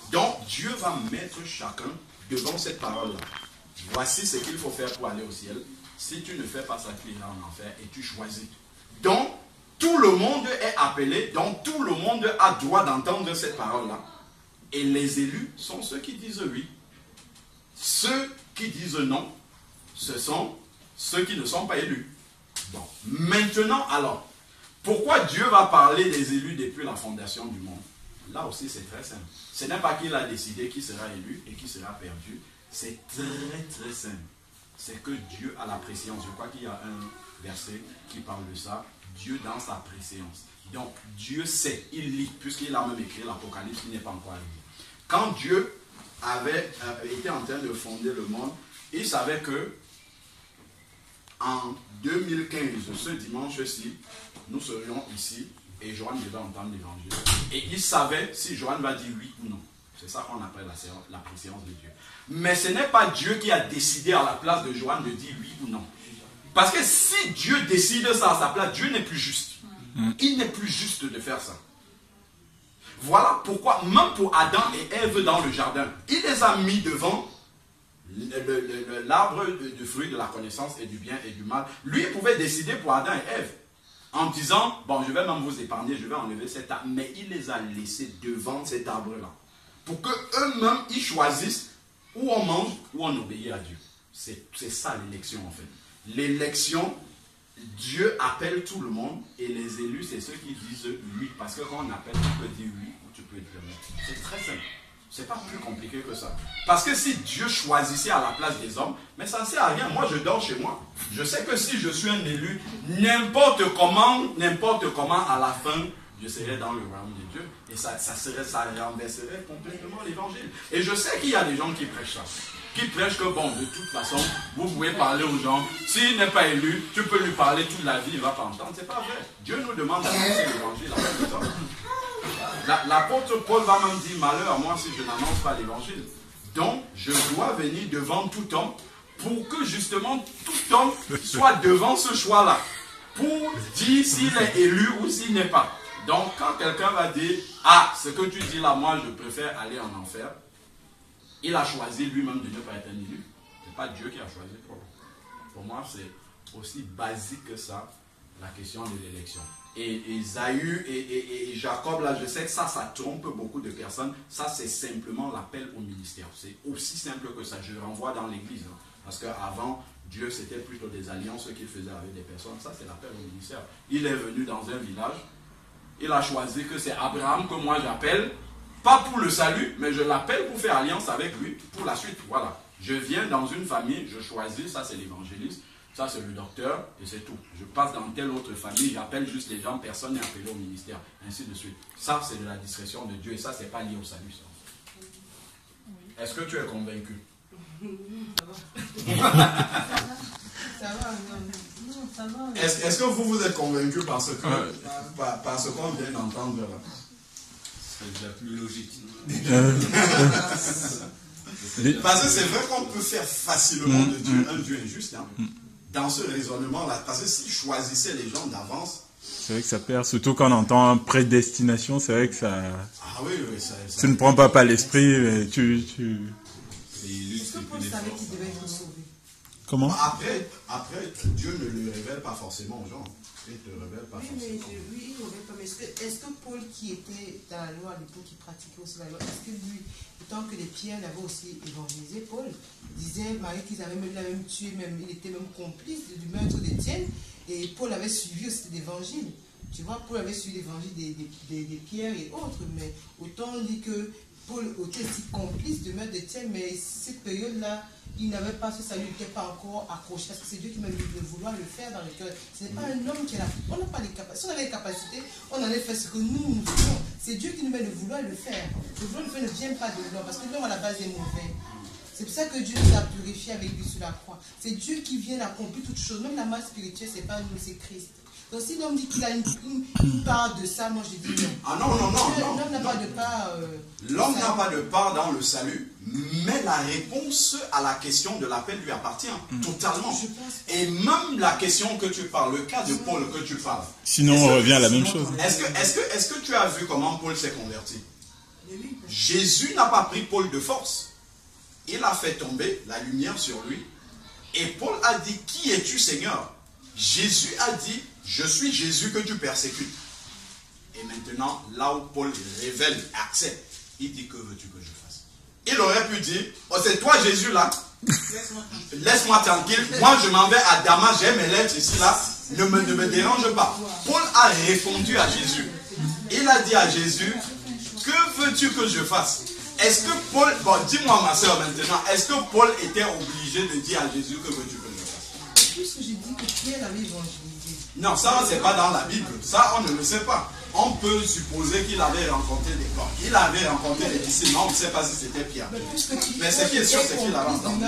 Donc, Dieu va mettre chacun devant cette parole-là. Voici ce qu'il faut faire pour aller au ciel. Si tu ne fais pas ça, tu iras en enfer et tu choisis. Donc, tout le monde est appelé, donc tout le monde a droit d'entendre cette parole-là. Et les élus sont ceux qui disent oui. Ceux qui disent non, ce sont ceux qui ne sont pas élus. Bon, maintenant, alors, pourquoi Dieu va parler des élus depuis la fondation du monde? Là aussi, c'est très simple. Ce n'est pas qu'il a décidé qui sera élu et qui sera perdu. C'est très, très simple. C'est que Dieu a la préscience. Je crois qu'il y a un verset qui parle de ça. Dieu dans sa préscience. Donc, Dieu sait, il lit, puisqu'il a même écrit l'Apocalypse qui n'est pas encore arrivé. Quand Dieu avait été en train de fonder le monde, il savait que en 2015, ce dimanche-ci, nous serions ici et Joanne devait entendre l'évangile. Et il savait si Joanne va dire oui ou non. C'est ça qu'on appelle la préscience de Dieu. Mais ce n'est pas Dieu qui a décidé à la place de Joanne de dire oui ou non. Parce que si Dieu décide ça à sa place, Dieu n'est plus juste. Il n'est plus juste de faire ça. Voilà pourquoi, même pour Adam et Ève dans le jardin, il les a mis devant l'arbre de fruit de la connaissance et du bien et du mal. Lui, il pouvait décider pour Adam et Ève en disant, bon, je vais même vous épargner, je vais enlever cet arbre. Mais il les a laissés devant cet arbre-là. Pour qu'eux-mêmes, ils choisissent où on mange, où on obéit à Dieu. C'est ça l'élection en fait. L'élection, Dieu appelle tout le monde et les élus, c'est ceux qui disent oui. Parce que quand on appelle, tu peux dire oui ou tu peux dire non. C'est très simple. C'est pas plus compliqué que ça. Parce que si Dieu choisissait à la place des hommes, mais ça ne sert à rien. Moi, je dors chez moi. Je sais que si je suis un élu, n'importe comment, à la fin, je serai dans le royaume de Dieu. Et ça renverserait complètement l'évangile. Et je sais qu'il y a des gens qui prêchent ça. Qui prêchent que, bon, de toute façon, vous pouvez parler aux gens. S'il n'est pas élu, tu peux lui parler toute la vie, il ne va pas entendre. C'est pas vrai. Dieu nous demande d'annoncer l'évangile avec les hommes. L'apôtre Paul va même dire, malheur à moi si je n'annonce pas l'évangile. Donc, je dois venir devant tout homme pour que justement tout homme soit devant ce choix-là. Pour dire s'il est élu ou s'il n'est pas. Donc, quand quelqu'un va dire, ah, ce que tu dis là, moi, je préfère aller en enfer, il a choisi lui-même de ne pas être un élu. Ce n'est pas Dieu qui a choisi pour lui. Pour moi, c'est aussi basique que ça, la question de l'élection. Et Esaü et Jacob, là, je sais que ça trompe beaucoup de personnes. Ça, c'est simplement l'appel au ministère. C'est aussi simple que ça. Je renvoie dans l'église. Hein, parce qu'avant, Dieu, c'était plutôt des alliances qu'il faisait avec des personnes. Ça, c'est l'appel au ministère. Il est venu dans un village. Il a choisi que c'est Abraham que moi j'appelle. Pas pour le salut, mais je l'appelle pour faire alliance avec lui pour la suite. Voilà. Je viens dans une famille, je choisis, ça c'est l'évangéliste. Ça, c'est le docteur, et c'est tout. Je passe dans telle autre famille, j'appelle juste les gens, personne n'est appelé au ministère, ainsi de suite. Ça, c'est de la discrétion de Dieu, et ça, c'est pas lié au salut. Ça. Est-ce que tu es convaincu? Ça va, non, ça va. Est-ce que vous êtes convaincu par ce qu'on vient d'entendre là? C'est déjà plus logique. Parce que c'est vrai qu'on peut faire facilement de Dieu un Dieu injuste. Hein. Dans ce raisonnement-là, parce que s'il choisissait les gens d'avance... C'est vrai que ça perd, surtout quand on entend prédestination, c'est vrai que ça... Ah oui, ça tu ne prends pas par l'esprit, mais tu... Est-ce que Paul savait qu'il devait être sauvé? Comment? Après, Dieu ne le révèle pas forcément aux gens. Il ne le révèle pas forcément. Oui, il ne révèle pas. Mais est-ce que Paul, qui était dans la loi à l'époque, qui pratiquait aussi la loi, est-ce que lui, autant que les pierres l'avaient aussi évangélisé, Paul disait, Marie, qu'ils avaient même, tué, même, il était même complice du meurtre d'Étienne, et Paul avait suivi aussi l'évangile. Tu vois, Paul avait suivi l'évangile des pierres et autres, mais autant on dit que Paul était aussi complice du meurtre d'Étienne, mais cette période-là, il n'avait pas ce salut, il n'était pas encore accroché, parce que c'est Dieu qui m'a dit de vouloir le faire dans le cœur. Ce n'est pas un homme qui a on n'a pas les capacités. Si on avait les capacités, on allait faire ce que nous faisons. C'est Dieu qui nous met le vouloir le faire. Le vouloir le faire ne vient pas de l'homme, parce que l'homme à la base est mauvais. C'est pour ça que Dieu nous a purifiés avec lui sur la croix. C'est Dieu qui vient accomplir toutes choses. Même la mort spirituelle, ce n'est pas nous, c'est Christ. Donc si l'homme dit qu'il a une part de ça, moi je dis non. Ah non. L'homme n'a pas de part. L'homme n'a pas de part dans le salut, mais la réponse à la question de l'appel lui appartient totalement. Et même la question que tu parles, le cas de Paul que tu parles. Sinon on revient à la même chose. Est-ce que tu as vu comment Paul s'est converti? Jésus n'a pas pris Paul de force. Il a fait tomber la lumière sur lui. Et Paul a dit, qui es-tu, Seigneur? Jésus a dit, je suis Jésus que tu persécutes. Et maintenant, là où Paul révèle, accepte, il dit, que veux-tu que je fasse? Il aurait pu dire, oh, c'est toi Jésus là, laisse-moi tranquille, moi je m'en vais à Damas, j'ai mes lettres ici là, ne me dérange pas. Paul a répondu à Jésus. Il a dit à Jésus, que veux-tu que je fasse? Est-ce que Paul, bon dis-moi ma soeur maintenant, est-ce que Paul était obligé de dire à Jésus, que veux-tu que je fasse? Puisque j'ai dit que Pierre avait évangélisé. Non, ça c'est pas dans la Bible, ça on ne le sait pas. On peut supposer qu'il avait rencontré des corps. Il avait rencontré des disciples, mais on ne sait pas si c'était Pierre. Mais ce qui est sûr, c'est qu'il a rencontré.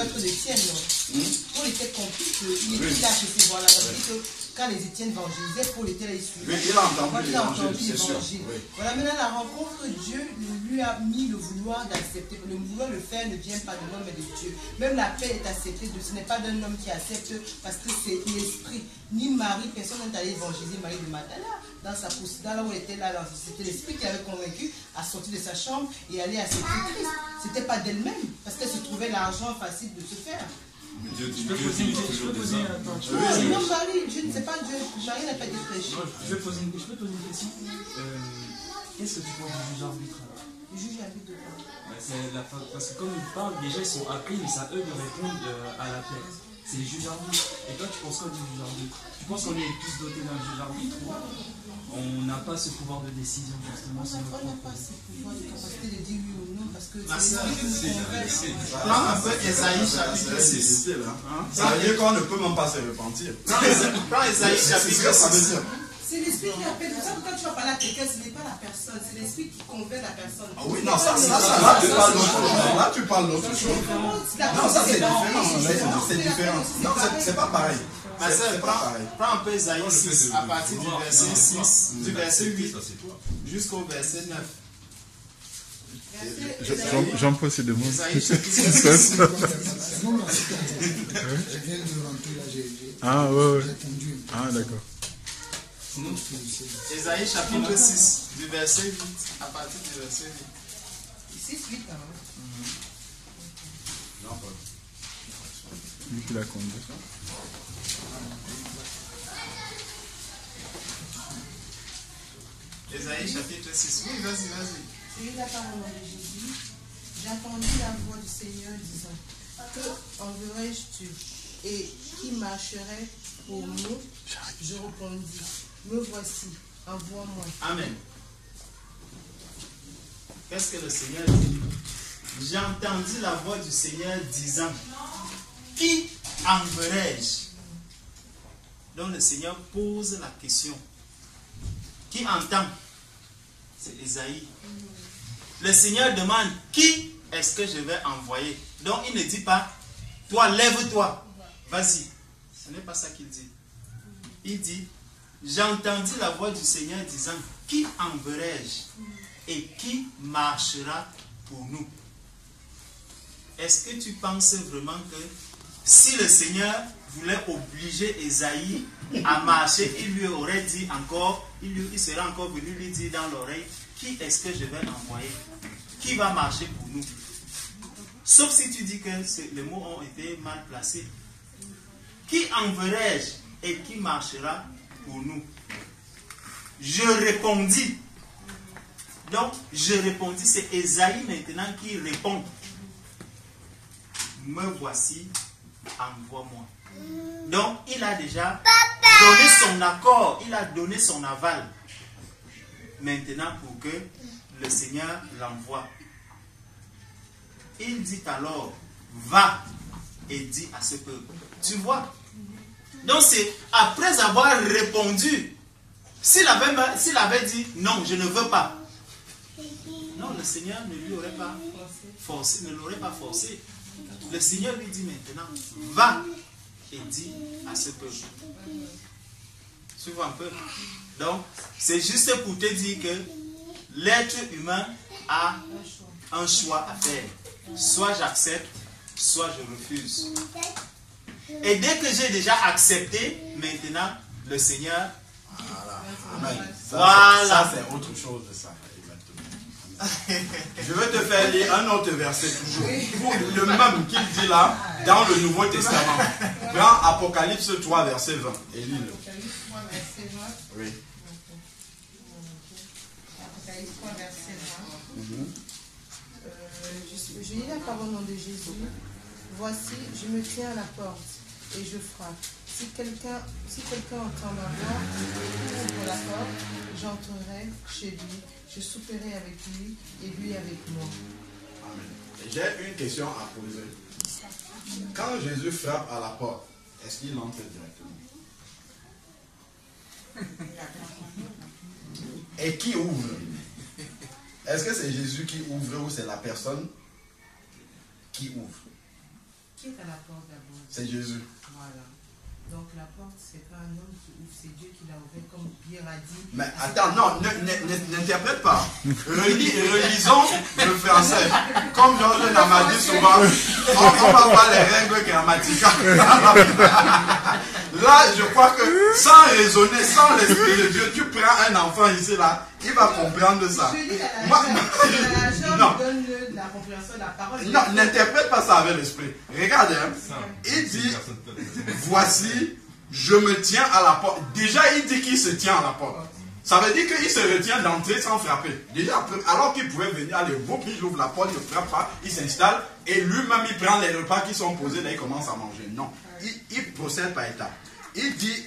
Paul était complice, il était là chez ces voix-là. Quand les Étienne évangélisaient, Paul était là, il suivait. Oui, il a entendu l'évangile, c'est sûr. Oui. Voilà, maintenant la rencontre, Dieu lui a mis le vouloir d'accepter. Le vouloir le faire ne vient pas de l'homme mais de Dieu. Même la paix est acceptée de ce n'est pas d'un homme qui accepte parce que c'est l'esprit. Ni Marie, personne n'est allé évangéliser Marie de Magdala. Dans sa pousse, là où elle était là, c'était l'esprit qui avait convaincu à sortir de sa chambre et aller accepter Christ. C'était pas d'elle-même parce qu'elle se trouvait l'argent facile de se faire. Je peux poser une question. Non, Marie, je ne sais pas, Marie n'a pas été fraîche. Je peux poser une question. Qu'est-ce que tu penses du juge arbitre? Le juge arbitre de quoi? Parce que comme ils parlent, déjà ils sont appelés, mais c'est à eux de répondre à l'appel. C'est les juges arbitres. Et toi, tu penses quoi du juge arbitre? Tu penses qu'on est plus doté d'un juge arbitre ou on n'a pas ce pouvoir de décision justement? On n'a pas ce pouvoir de capacité de dire oui ou non parce que Ma c'est soeur, l'esprit qui nous convainc. prends un peu Esaïe chapitre 6. Ça veut dire qu'on ne peut même pas se repentir. Prends Esaïe chapitre 6. C'est l'esprit qui appelle. C'est ça que quand tu vas parler à quelqu'un, ce n'est pas la personne, c'est l'esprit qui convainc la personne. Ah oui, non, ça, là, tu parles d'autre chose. Là, tu parles d'autre chose. Non, ça, c'est différent. C'est différent. Non, c'est pas pareil. Ma soeur, prends un peu Esaïe 6 à partir du verset 6, du verset 8 jusqu'au verset 9. Jean-Paul se demande Esaïe chapitre 6. Je viens de rentrer là, j'ai Ah, ouais. attendu. Ah, d'accord. Esaïe chapitre 6, du verset 8, à partir du verset 8. 6, 8, alors. Lui qui l'a conduit. Esaïe chapitre 6. Oui, vas-y. J'ai eu la parole de Jésus. J'ai entendu la voix du Seigneur disant, que enverrai-je-tu et qui marcherait pour nous? Je répondis, me voici, envoie-moi. Amen. Qu'est-ce que le Seigneur dit? J'ai entendu la voix du Seigneur disant, qui enverrai-je? Donc le Seigneur pose la question. Qui entend? C'est Esaïe. Le Seigneur demande, qui est-ce que je vais envoyer? Donc il ne dit pas, toi lève-toi, vas-y. Ce n'est pas ça qu'il dit. Il dit, j'ai entendu la voix du Seigneur disant, qui enverrai-je et qui marchera pour nous? Est-ce que tu penses vraiment que si le Seigneur voulait obliger Esaïe à marcher, il lui aurait dit encore, il serait encore venu lui dire dans l'oreille, qui est-ce que je vais envoyer? Qui va marcher pour nous? Sauf si tu dis que les mots ont été mal placés. Qui enverrai-je et qui marchera pour nous? Je répondis. Donc, je répondis, c'est Esaïe maintenant qui répond. Me voici, envoie-moi. Donc, il a déjà donné son accord, il a donné son aval. Maintenant, pour que le Seigneur l'envoie. Il dit alors, va et dis à ce peuple. Tu vois? Donc, c'est après avoir répondu, s'il avait dit, non, je ne veux pas. Non, le Seigneur ne lui aurait pas forcé, ne l'aurait pas forcé. Le Seigneur lui dit maintenant, va et dis à ce peuple. Tu vois un peu? Donc, c'est juste pour te dire que l'être humain a un choix à faire. Soit j'accepte, soit je refuse. Et dès que j'ai déjà accepté, maintenant, le Seigneur... Voilà. Amen. Voilà. Ça, c'est autre chose de ça. Je vais te faire lire un autre verset toujours. Le même qu'il dit là, dans le Nouveau Testament. Prends Apocalypse 3, verset 20. Et lis-le. Apocalypse 3, verset 20. Oui. Apocalypse 3, verset 20. Je lis la parole au nom de Jésus. Voici, je me tiens à la porte et je frappe. Si quelqu'un entend ma voix, ouvre la porte, j'entrerai chez lui, je souperai avec lui et lui avec moi. Amen. J'ai une question à poser. Quand Jésus frappe à la porte, est-ce qu'il entre directement? Et qui ouvre? Est-ce que c'est Jésus qui ouvre ou c'est la personne qui ouvre? Qui est à la porte d'abord? C'est Jésus. Voilà. Donc la porte, c'est pas un homme qui ouvre, c'est Dieu qui l'a ouvert, comme Pierre a dit. Mais attends, non, n'interprète pas. Relisons le français. Comme Georges m'a dit souvent, on va voir les règles grammaticales. Là, je crois que sans raisonner, sans l'Esprit de Dieu, tu prends un enfant ici, là, il va comprendre ça. Je dis à la donne la compréhension de la parole. Non, n'interprète pas ça avec l'Esprit. Regarde, hein. Il dit, voici, je me tiens à la porte. Déjà, il dit qu'il se tient à la porte. Ça veut dire qu'il se retient d'entrer sans frapper. Déjà, alors qu'il pouvait venir, allez, il ouvre la porte, il ne frappe pas, il s'installe, et lui-même, il prend les repas qui sont posés, là, il commence à manger. Non, il procède par étapes. Il dit,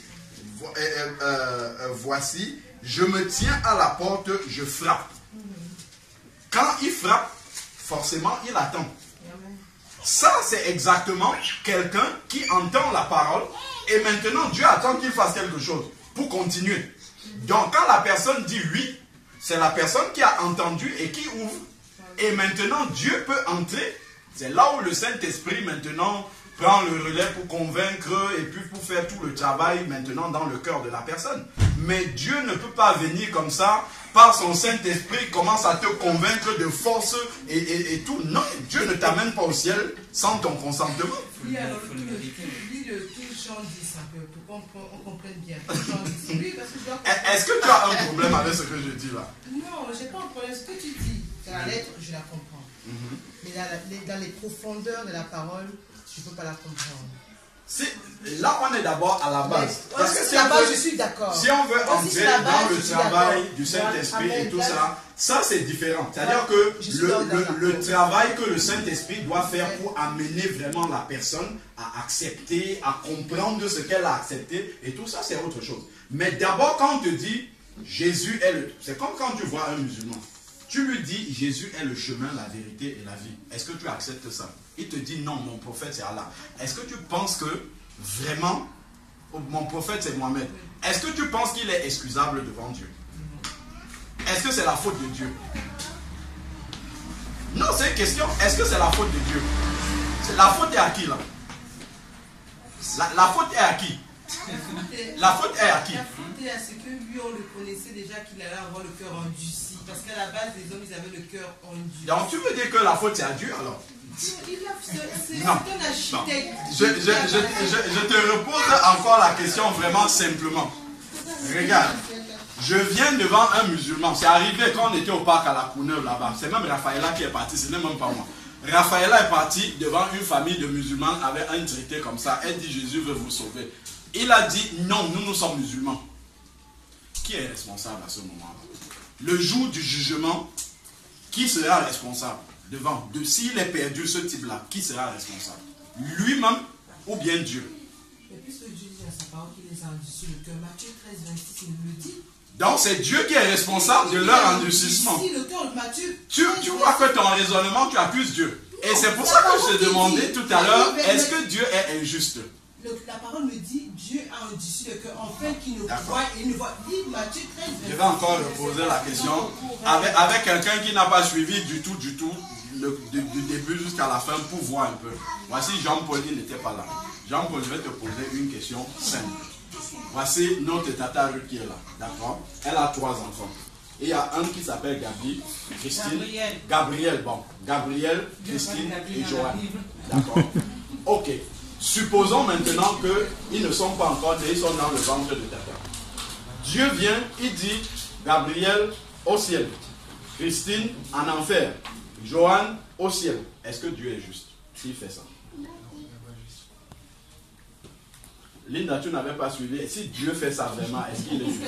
voici, je me tiens à la porte, je frappe. Quand il frappe, forcément, il attend. Ça, c'est exactement quelqu'un qui entend la parole et maintenant, Dieu attend qu'il fasse quelque chose pour continuer. Donc, quand la personne dit oui, c'est la personne qui a entendu et qui ouvre. Et maintenant, Dieu peut entrer. C'est là où le Saint-Esprit, maintenant, prend le relais pour convaincre et puis pour faire tout le travail maintenant dans le cœur de la personne. Mais Dieu ne peut pas venir comme ça, par son Saint-Esprit, commence à te convaincre de force et tout. Non, Dieu ne t'amène pas au ciel sans ton consentement. Oui, alors, lis le tout Jean 10 un peu, pour qu'on comprenne bien. Jean 10. Oui, parce que est-ce que tu as un problème avec ce que je dis là? Non, je n'ai pas un problème. Ce que tu dis, dans la lettre, je la comprends. Mais dans les profondeurs de la parole, je ne peux pas la comprendre. Là, on est d'abord à la base. Parce que là-bas, je suis d'accord. Si on veut entrer dans le travail du Saint-Esprit et tout ça c'est différent. C'est-à-dire que le travail que le Saint-Esprit doit faire pour amener vraiment la personne à accepter, à comprendre ce qu'elle a accepté, et tout ça, c'est autre chose. Mais d'abord, quand on te dit, Jésus est le... C'est comme quand tu vois un musulman. Tu lui dis, Jésus est le chemin, la vérité et la vie. Est-ce que tu acceptes ça? Il te dit, non, mon prophète c'est Allah. Est-ce que tu penses que vraiment, mon prophète c'est Mohamed? Est-ce que tu penses qu'il est excusable devant Dieu? Est-ce que c'est la faute de Dieu? Non, c'est une question. Est-ce que c'est la faute de Dieu? La faute est à qui là? La faute est à qui? La faute est à qui? La faute est à ce que lui, on le connaissait déjà qu'il allait avoir le cœur endurci. Parce qu'à la base, les hommes, ils avaient le cœur endurci. Donc tu veux dire que la faute c'est à Dieu alors? C'est un architecte. Je te repose encore la question vraiment simplement. Regarde, je viens devant un musulman. C'est arrivé quand on était au parc à la Courneuve là-bas. C'est même Raphaëlla qui est parti, ce n'est même pas moi. Raphaëlla est parti devant une famille de musulmans avec un traité comme ça. Elle dit, Jésus veut vous sauver. Il a dit, non, nous sommes musulmans. Qui est responsable à ce moment-là? Le jour du jugement, qui sera responsable devant? S'il est perdu, ce type-là, qui sera responsable? Lui-même ou bien Dieu? Et puisque Dieu dit à sa parole qu'il les a endurcis le cœur, Matthieu 13, 26, il nous le dit. Donc c'est Dieu qui est responsable de leur endurcissement. Tu vois que ton raisonnement, tu accuses Dieu. Et c'est pour ça que je te demandais tout à l'heure, est-ce que Dieu est injuste? La parole me dit, Dieu a endurci le cœur, enfin qu'il ne voit et ne voit. Lis Matthieu 13, 26. Je vais encore reposer la question avec quelqu'un qui n'a pas suivi du tout, du début jusqu'à la fin pour voir un peu. Voici Jean-Paul, il n'était pas là. Jean-Paul, je vais te poser une question simple. Voici notre tata Ruth qui est là, d'accord? Elle a 3 enfants. Et il y a un qui s'appelle Gabriel, Christine et Joanne. D'accord? Ok. Supposons maintenant qu'ils ne sont pas encore nés, ils sont dans le ventre de tata. Dieu vient, il dit, Gabriel, au ciel. Christine en enfer. Johan au ciel. Est-ce que Dieu est juste s'il fait ça? Linda, tu n'avais pas suivi. Si Dieu fait ça vraiment, est-ce qu'il est juste?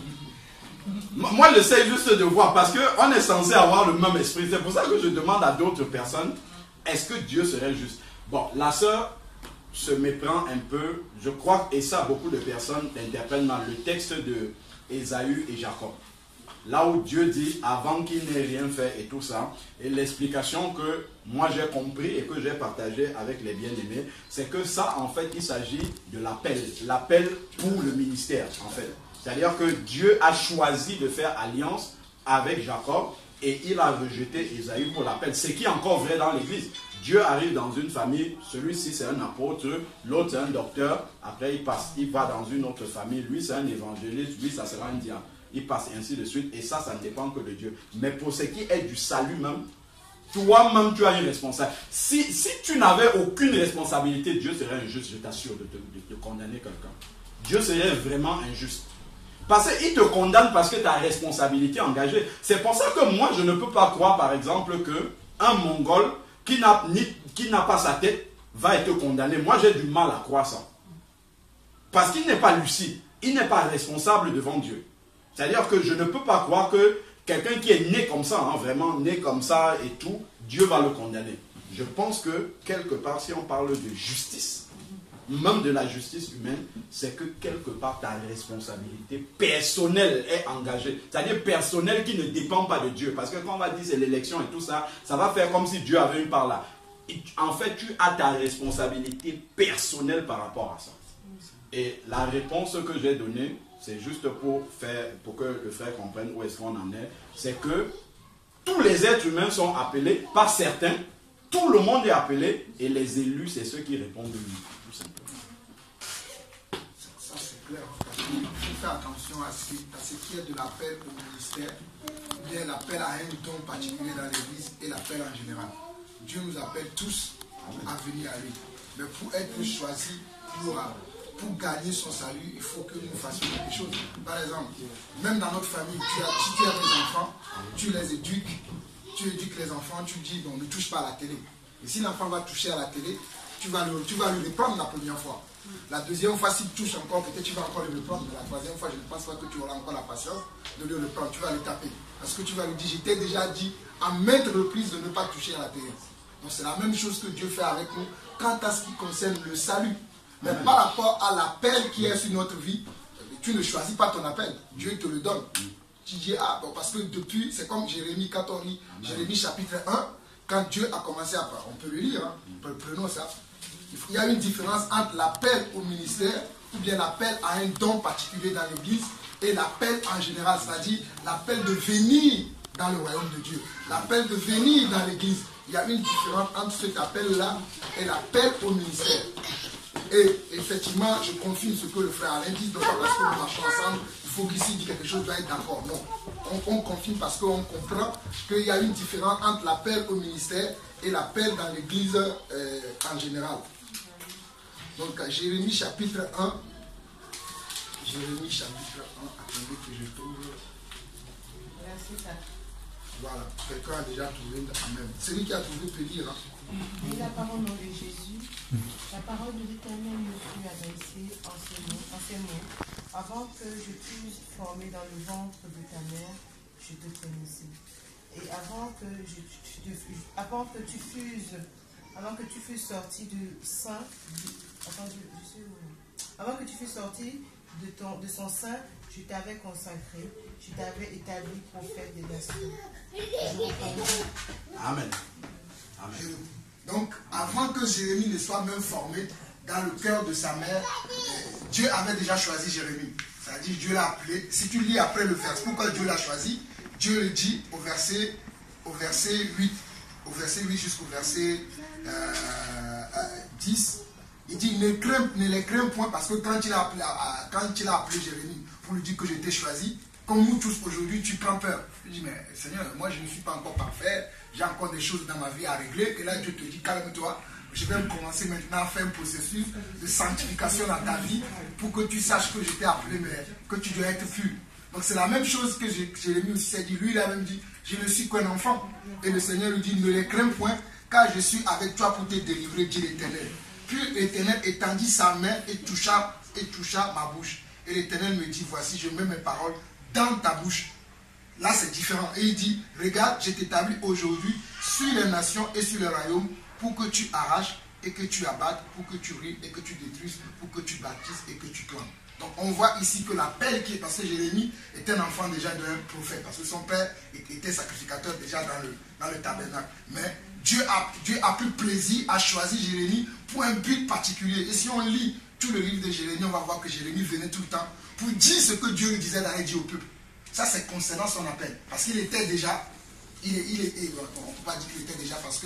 Moi, j'essaie juste de voir parce qu'on est censé avoir le même esprit. C'est pour ça que je demande à d'autres personnes, est-ce que Dieu serait juste? Bon, la sœur se méprend un peu, je crois, et ça, beaucoup de personnes interprètent dans le texte de Ésaü et Jacob. Là où Dieu dit, avant qu'il n'ait rien fait et tout ça, et l'explication que moi j'ai compris et que j'ai partagé avec les bien-aimés, c'est que ça, en fait, il s'agit de l'appel pour le ministère, en fait. C'est-à-dire que Dieu a choisi de faire alliance avec Jacob et il a rejeté Ésaü pour l'appel. Ce qui est encore vrai dans l'église. Dieu arrive dans une famille, celui-ci c'est un apôtre, l'autre c'est un docteur, après il va dans une autre famille, lui c'est un évangéliste, lui ça sera un diable. Il passe ainsi de suite et ça ne dépend que de Dieu. Mais pour ce qui est du salut même, toi-même tu as une responsabilité. Si tu n'avais aucune responsabilité, Dieu serait injuste, je t'assure, de condamner quelqu'un. Dieu serait vraiment injuste. Parce qu'il te condamne parce que tu as responsabilité engagée. C'est pour ça que moi je ne peux pas croire par exemple qu'un Mongol qui n'a pas sa tête va être condamné. Moi j'ai du mal à croire ça. Parce qu'il n'est pas lucide. Il n'est pas responsable devant Dieu. C'est-à-dire que je ne peux pas croire que quelqu'un qui est né comme ça, hein, vraiment né comme ça et tout, Dieu va le condamner. Je pense que quelque part, si on parle de justice, même de la justice humaine, c'est que quelque part ta responsabilité personnelle est engagée. C'est-à-dire personnelle qui ne dépend pas de Dieu. Parce que quand on va dire c'est l'élection et tout ça, ça va faire comme si Dieu avait une part là. Et en fait, tu as ta responsabilité personnelle par rapport à ça. Et la réponse que j'ai donnée, c'est juste pour que le frère comprenne où est-ce qu'on en est. C'est que tous les êtres humains sont appelés, pas certains. Tout le monde est appelé et les élus, c'est ceux qui répondent oui, tout simplement. Ça c'est clair. Il faut faire attention à ce qui est de l'appel au ministère, bien l'appel à un don particulier dans l'église et l'appel en général. Dieu nous appelle tous à venir à lui. Mais pour être choisi, pour gagner son salut, il faut que nous fassions quelque chose. Par exemple, même dans notre famille, si tu as des enfants, tu les éduques, tu éduques les enfants, tu dis bon, ne touche pas à la télé. Et si l'enfant va toucher à la télé, tu vas le reprendre la première fois. La deuxième fois, s'il touche encore, peut-être tu vas encore le reprendre. Mais la troisième fois, je ne pense pas que tu auras encore la patience de le reprendre. Tu vas le taper. Parce que tu vas lui dire, je t'ai déjà dit à maintes reprises de ne pas toucher à la télé. Donc c'est la même chose que Dieu fait avec nous quant à ce qui concerne le salut. Mais par rapport à l'appel qui est sur notre vie, tu ne choisis pas ton appel. Dieu te le donne. Tu dis, ah, bon, parce que depuis, c'est comme Jérémie, quand on lit Jérémie chapitre 1, quand Dieu a commencé à parler, on peut le lire, hein, prenons ça. Il y a une différence entre l'appel au ministère, ou bien l'appel à un don particulier dans l'église, et l'appel en général, c'est-à-dire l'appel de venir dans le royaume de Dieu. L'appel de venir dans l'église. Il y a une différence entre cet appel-là et l'appel au ministère. Et effectivement, je confirme ce que le frère Alain dit, non pas parce que nous marchons ensemble, il faut qu'ici dit quelque chose doit être d'accord. Non, on confirme parce qu'on comprend qu'il y a une différence entre l'appel au ministère et l'appel dans l'église en général. Donc, Jérémie chapitre 1. Jérémie chapitre 1, attendez que je trouve. Verset 4. Voilà, quelqu'un a déjà trouvé même. Celui qui a trouvé peut lire. Hein. Et la parole de Jésus, la parole de l'Éternel me fut adressée en ces mots. Avant que je fusse formé dans le ventre de ta mère, je te connaissais. Et avant que tu fusses sorti du sein, avant que tu fusses sorti de son sein, je t'avais consacré, je t'avais établi prophète des nations. Amen. Amen. Donc, avant que Jérémie ne soit même formé dans le cœur de sa mère, Dieu avait déjà choisi Jérémie. C'est-à-dire, Dieu l'a appelé. Si tu lis après le verset, pourquoi Dieu l'a choisi? Dieu le dit au verset 8. Au verset 8 jusqu'au verset 10. Il dit, ne les crains point, parce que quand il a appelé Jérémie pour lui dire que je t'ai choisi, comme nous tous aujourd'hui, tu prends peur. Je dis, mais Seigneur, moi je ne suis pas encore parfait, j'ai encore des choses dans ma vie à régler. Et là, Dieu te dit, calme-toi, je vais commencer maintenant à faire un processus de sanctification dans ta vie pour que tu saches que je t'ai appelé, mais que tu dois être pur. Donc c'est la même chose que Jérémie aussi s'est dit. Lui, il a même dit, je ne suis qu'un enfant. Et le Seigneur lui dit, ne les crains point, car je suis avec toi pour te délivrer, dit l'Éternel. Puis l'Éternel étendit sa main et toucha ma bouche. Et l'Éternel me dit, voici, je mets mes paroles dans ta bouche. Là, c'est différent. Et il dit, regarde, je t'établis aujourd'hui sur les nations et sur les royaumes pour que tu arraches et que tu abattes, pour que tu ris et que tu détruises, pour que tu baptises et que tu clames. Donc on voit ici que l'appel qui est parce que Jérémie était un enfant déjà d'un prophète, parce que son père était sacrificateur déjà dans le tabernacle. Mais Dieu a pris plaisir à choisir Jérémie pour un but particulier. Et si on lit tout le livre de Jérémie, on va voir que Jérémie venait tout le temps pour dire ce que Dieu lui disait d'aller dire au peuple. Ça, c'est concernant son appel. Parce qu'il était déjà, on ne peut pas dire qu'il était déjà, parce que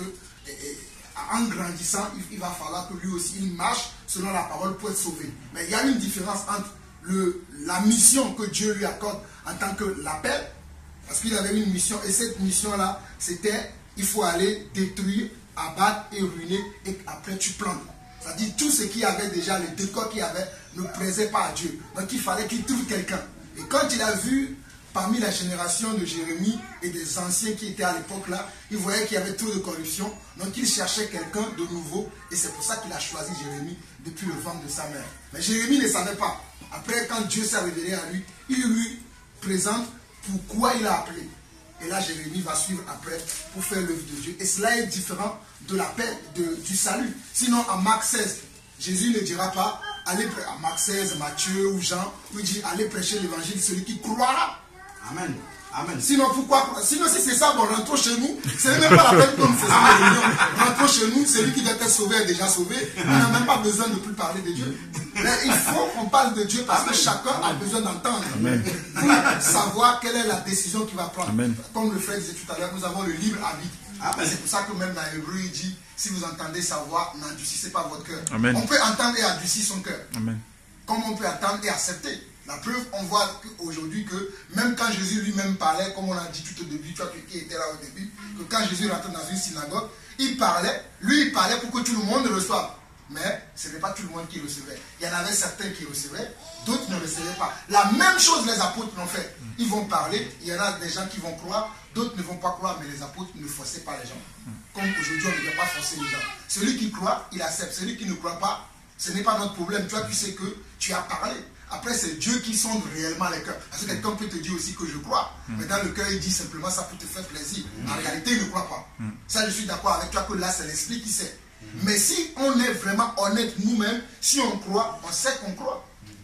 en grandissant, il va falloir que lui aussi, il marche selon la parole pour être sauvé. Mais il y a une différence entre la mission que Dieu lui accorde en tant que l'appel, parce qu'il avait une mission, et cette mission-là, c'était, il faut aller détruire, abattre et ruiner, et après tu plantes. C'est-à-dire, tout ce qu'il y avait déjà, les décors qu'il y avait, ne plaisait pas à Dieu. Donc il fallait qu'il trouve quelqu'un. Et quand il a vu, parmi la génération de Jérémie et des anciens qui étaient à l'époque là, il voyait qu'il y avait trop de corruption. Donc il cherchait quelqu'un de nouveau. Et c'est pour ça qu'il a choisi Jérémie depuis le ventre de sa mère. Mais Jérémie ne savait pas. Après, quand Dieu s'est révélé à lui, il lui présente pourquoi il a appelé. Et là, Jérémie va suivre après pour faire l'œuvre de Dieu. Et cela est différent de l'appel du salut. Sinon, en Marc 16, Jésus ne dira pas, allez à Marc 16, Matthieu ou Jean, où il dit, allez prêcher l'évangile, celui qui croira. Amen. Amen. Sinon, pourquoi? Sinon, si c'est ça, bon, rentrons chez nous. Ce n'est même pas la peine qu'on faisait des réunions. Rentrons chez nous, celui qui doit être sauvé est déjà sauvé. On n'a même pas besoin de plus parler de Dieu. Mais il faut qu'on parle de Dieu parce que chacun a besoin d'entendre. Pour savoir quelle est la décision qu'il va prendre. Amen. Comme le frère disait tout à l'heure, nous avons le libre arbitre. C'est pour ça que même dans Hébreu, il dit, si vous entendez sa voix, n'endurcissez pas votre cœur. Amen. On peut entendre et adoucir son cœur. Amen. Comme on peut attendre et accepter. La preuve, on voit aujourd'hui que même quand Jésus lui-même parlait, comme on a dit tout au début, toi qui étais là au début, que quand Jésus rentrait dans une synagogue, il parlait pour que tout le monde le reçoive. Mais ce n'est pas tout le monde qui recevait. Il y en avait certains qui recevaient, d'autres ne recevaient pas. La même chose les apôtres l'ont fait. Ils vont parler, il y en a des gens qui vont croire, d'autres ne vont pas croire, mais les apôtres ne forçaient pas les gens. Comme aujourd'hui, on ne vient pas forcer les gens. Celui qui croit, il accepte. Celui qui ne croit pas, ce n'est pas notre problème. Toi, tu sais que tu as parlé. Après, c'est Dieu qui sonde réellement les cœurs. Parce que quelqu'un peut te dire aussi que je crois. Mais dans le cœur, il dit simplement ça pour te faire plaisir. En réalité, il ne croit pas. Ça, je suis d'accord avec toi que là, c'est l'esprit qui sait. Mais si on est vraiment honnête nous-mêmes, si on croit, on sait qu'on croit.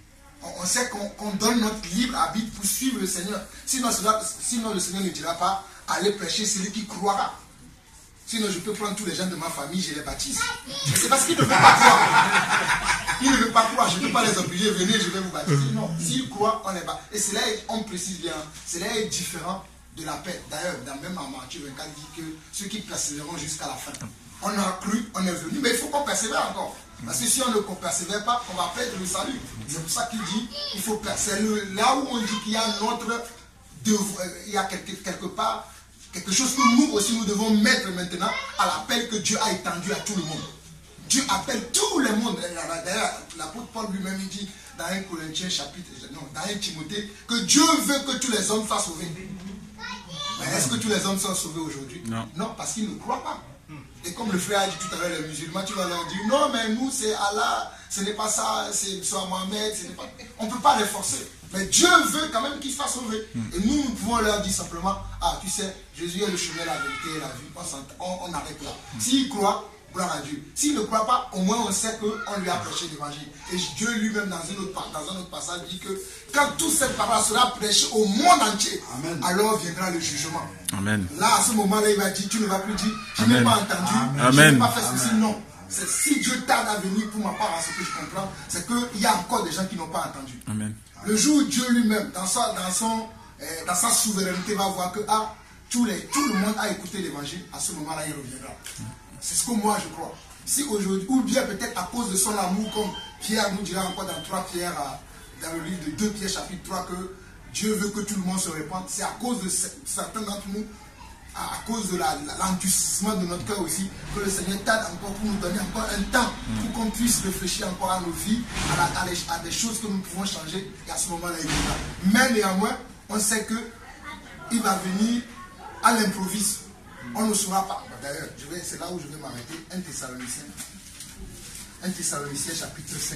On sait qu'on donne notre libre arbitre pour suivre le Seigneur. Sinon, le Seigneur ne dira pas, allez prêcher celui qui croira. Sinon, je peux prendre tous les gens de ma famille, je les baptise. Mais c'est parce qu'ils ne veulent pas croire. Ils ne veulent pas croire. Je ne peux pas les obliger, venez, je vais vous baptiser. Non, s'ils croient, on les baptise. Et cela, on précise bien, cela est différent de la paix. D'ailleurs, même en Matthieu 24, il dit que ceux qui persévéreront jusqu'à la fin. On a cru, on est venu, mais il faut qu'on persévère encore. Parce que si on ne persévère pas, on va perdre le salut. C'est pour ça qu'il dit, il faut persévérer. Là où on dit qu'il y a notre devoir, il y a quelque part, quelque chose que nous aussi nous devons mettre maintenant à l'appel que Dieu a étendu à tout le monde. Dieu appelle tout le monde. D'ailleurs, l'apôtre Paul lui-même il dit dans 1 Corinthiens dans 1 Timothée, que Dieu veut que tous les hommes soient sauvés. Mais est-ce que tous les hommes sont sauvés aujourd'hui? Non, parce qu'ils ne croient pas. Et comme le frère a dit tout à l'heure, les musulmans, tu vas leur dire, non, mais nous, c'est Allah, ce n'est pas ça, c'est Mohamed, ce n'est pas... On ne peut pas les forcer. Mais Dieu veut quand même qu'ils soient sauvés. Et nous pouvons leur dire simplement, ah, tu sais, Jésus est le chemin, la vérité et la vie. On arrête là. S'ils croient, gloire à Dieu. S'ils ne croient pas, au moins on sait qu'on lui a prêché l'évangile. Et Dieu lui-même, dans un autre passage, dit que quand toute cette parole sera prêchée au monde entier, Amen. Alors viendra le jugement. Amen. Là, à ce moment-là, il va dire, tu ne vas plus dire, je n'ai pas entendu, je n'ai pas fait ceci. Non. Si Dieu tarde à venir pour ma part, à ce que je comprends, c'est qu'il y a encore des gens qui n'ont pas entendu. Amen. Le jour où Dieu lui-même, dans sa souveraineté, va voir que tout le monde a écouté l'évangile, à ce moment-là, il reviendra. C'est ce que moi je crois. Si aujourd'hui, ou bien peut-être à cause de son amour, comme Pierre nous dira encore dans 3 Pierre, dans le livre de 2 Pierre chapitre 3, que Dieu veut que tout le monde se répande. C'est à cause de certains d'entre nous, à cause de l'endurcissement de notre cœur aussi, que le Seigneur tarde encore pour nous donner encore un temps, pour qu'on puisse réfléchir encore à nos vies, à des choses que nous pouvons changer, et à ce moment-là, il viendra. Mais néanmoins, on sait que il va venir à l'improviste. On ne saura pas. D'ailleurs, c'est là où je vais m'arrêter. 1 Thessaloniciens chapitre 5.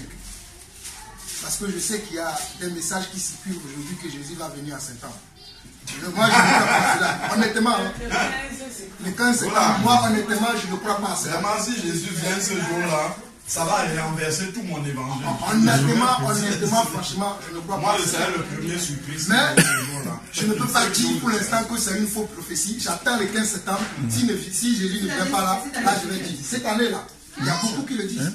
Parce que je sais qu'il y a des messages qui circulent aujourd'hui que Jésus va venir à 7 ans. Moi, je ne crois pas à cela. Honnêtement, le 15 septembre, moi, honnêtement, je ne crois pas à cela. Vraiment, si Jésus vient ce jour-là, ça va renverser tout mon évangile. Honnêtement, franchement, je ne crois pas. Moi, je serai le premier surprise. Mais je ne peux pas dire pour l'instant que c'est une fausse prophétie. J'attends le 15 septembre. Si Jésus ne vient pas là, je vais dire. Cette année-là, il y a beaucoup qui le disent.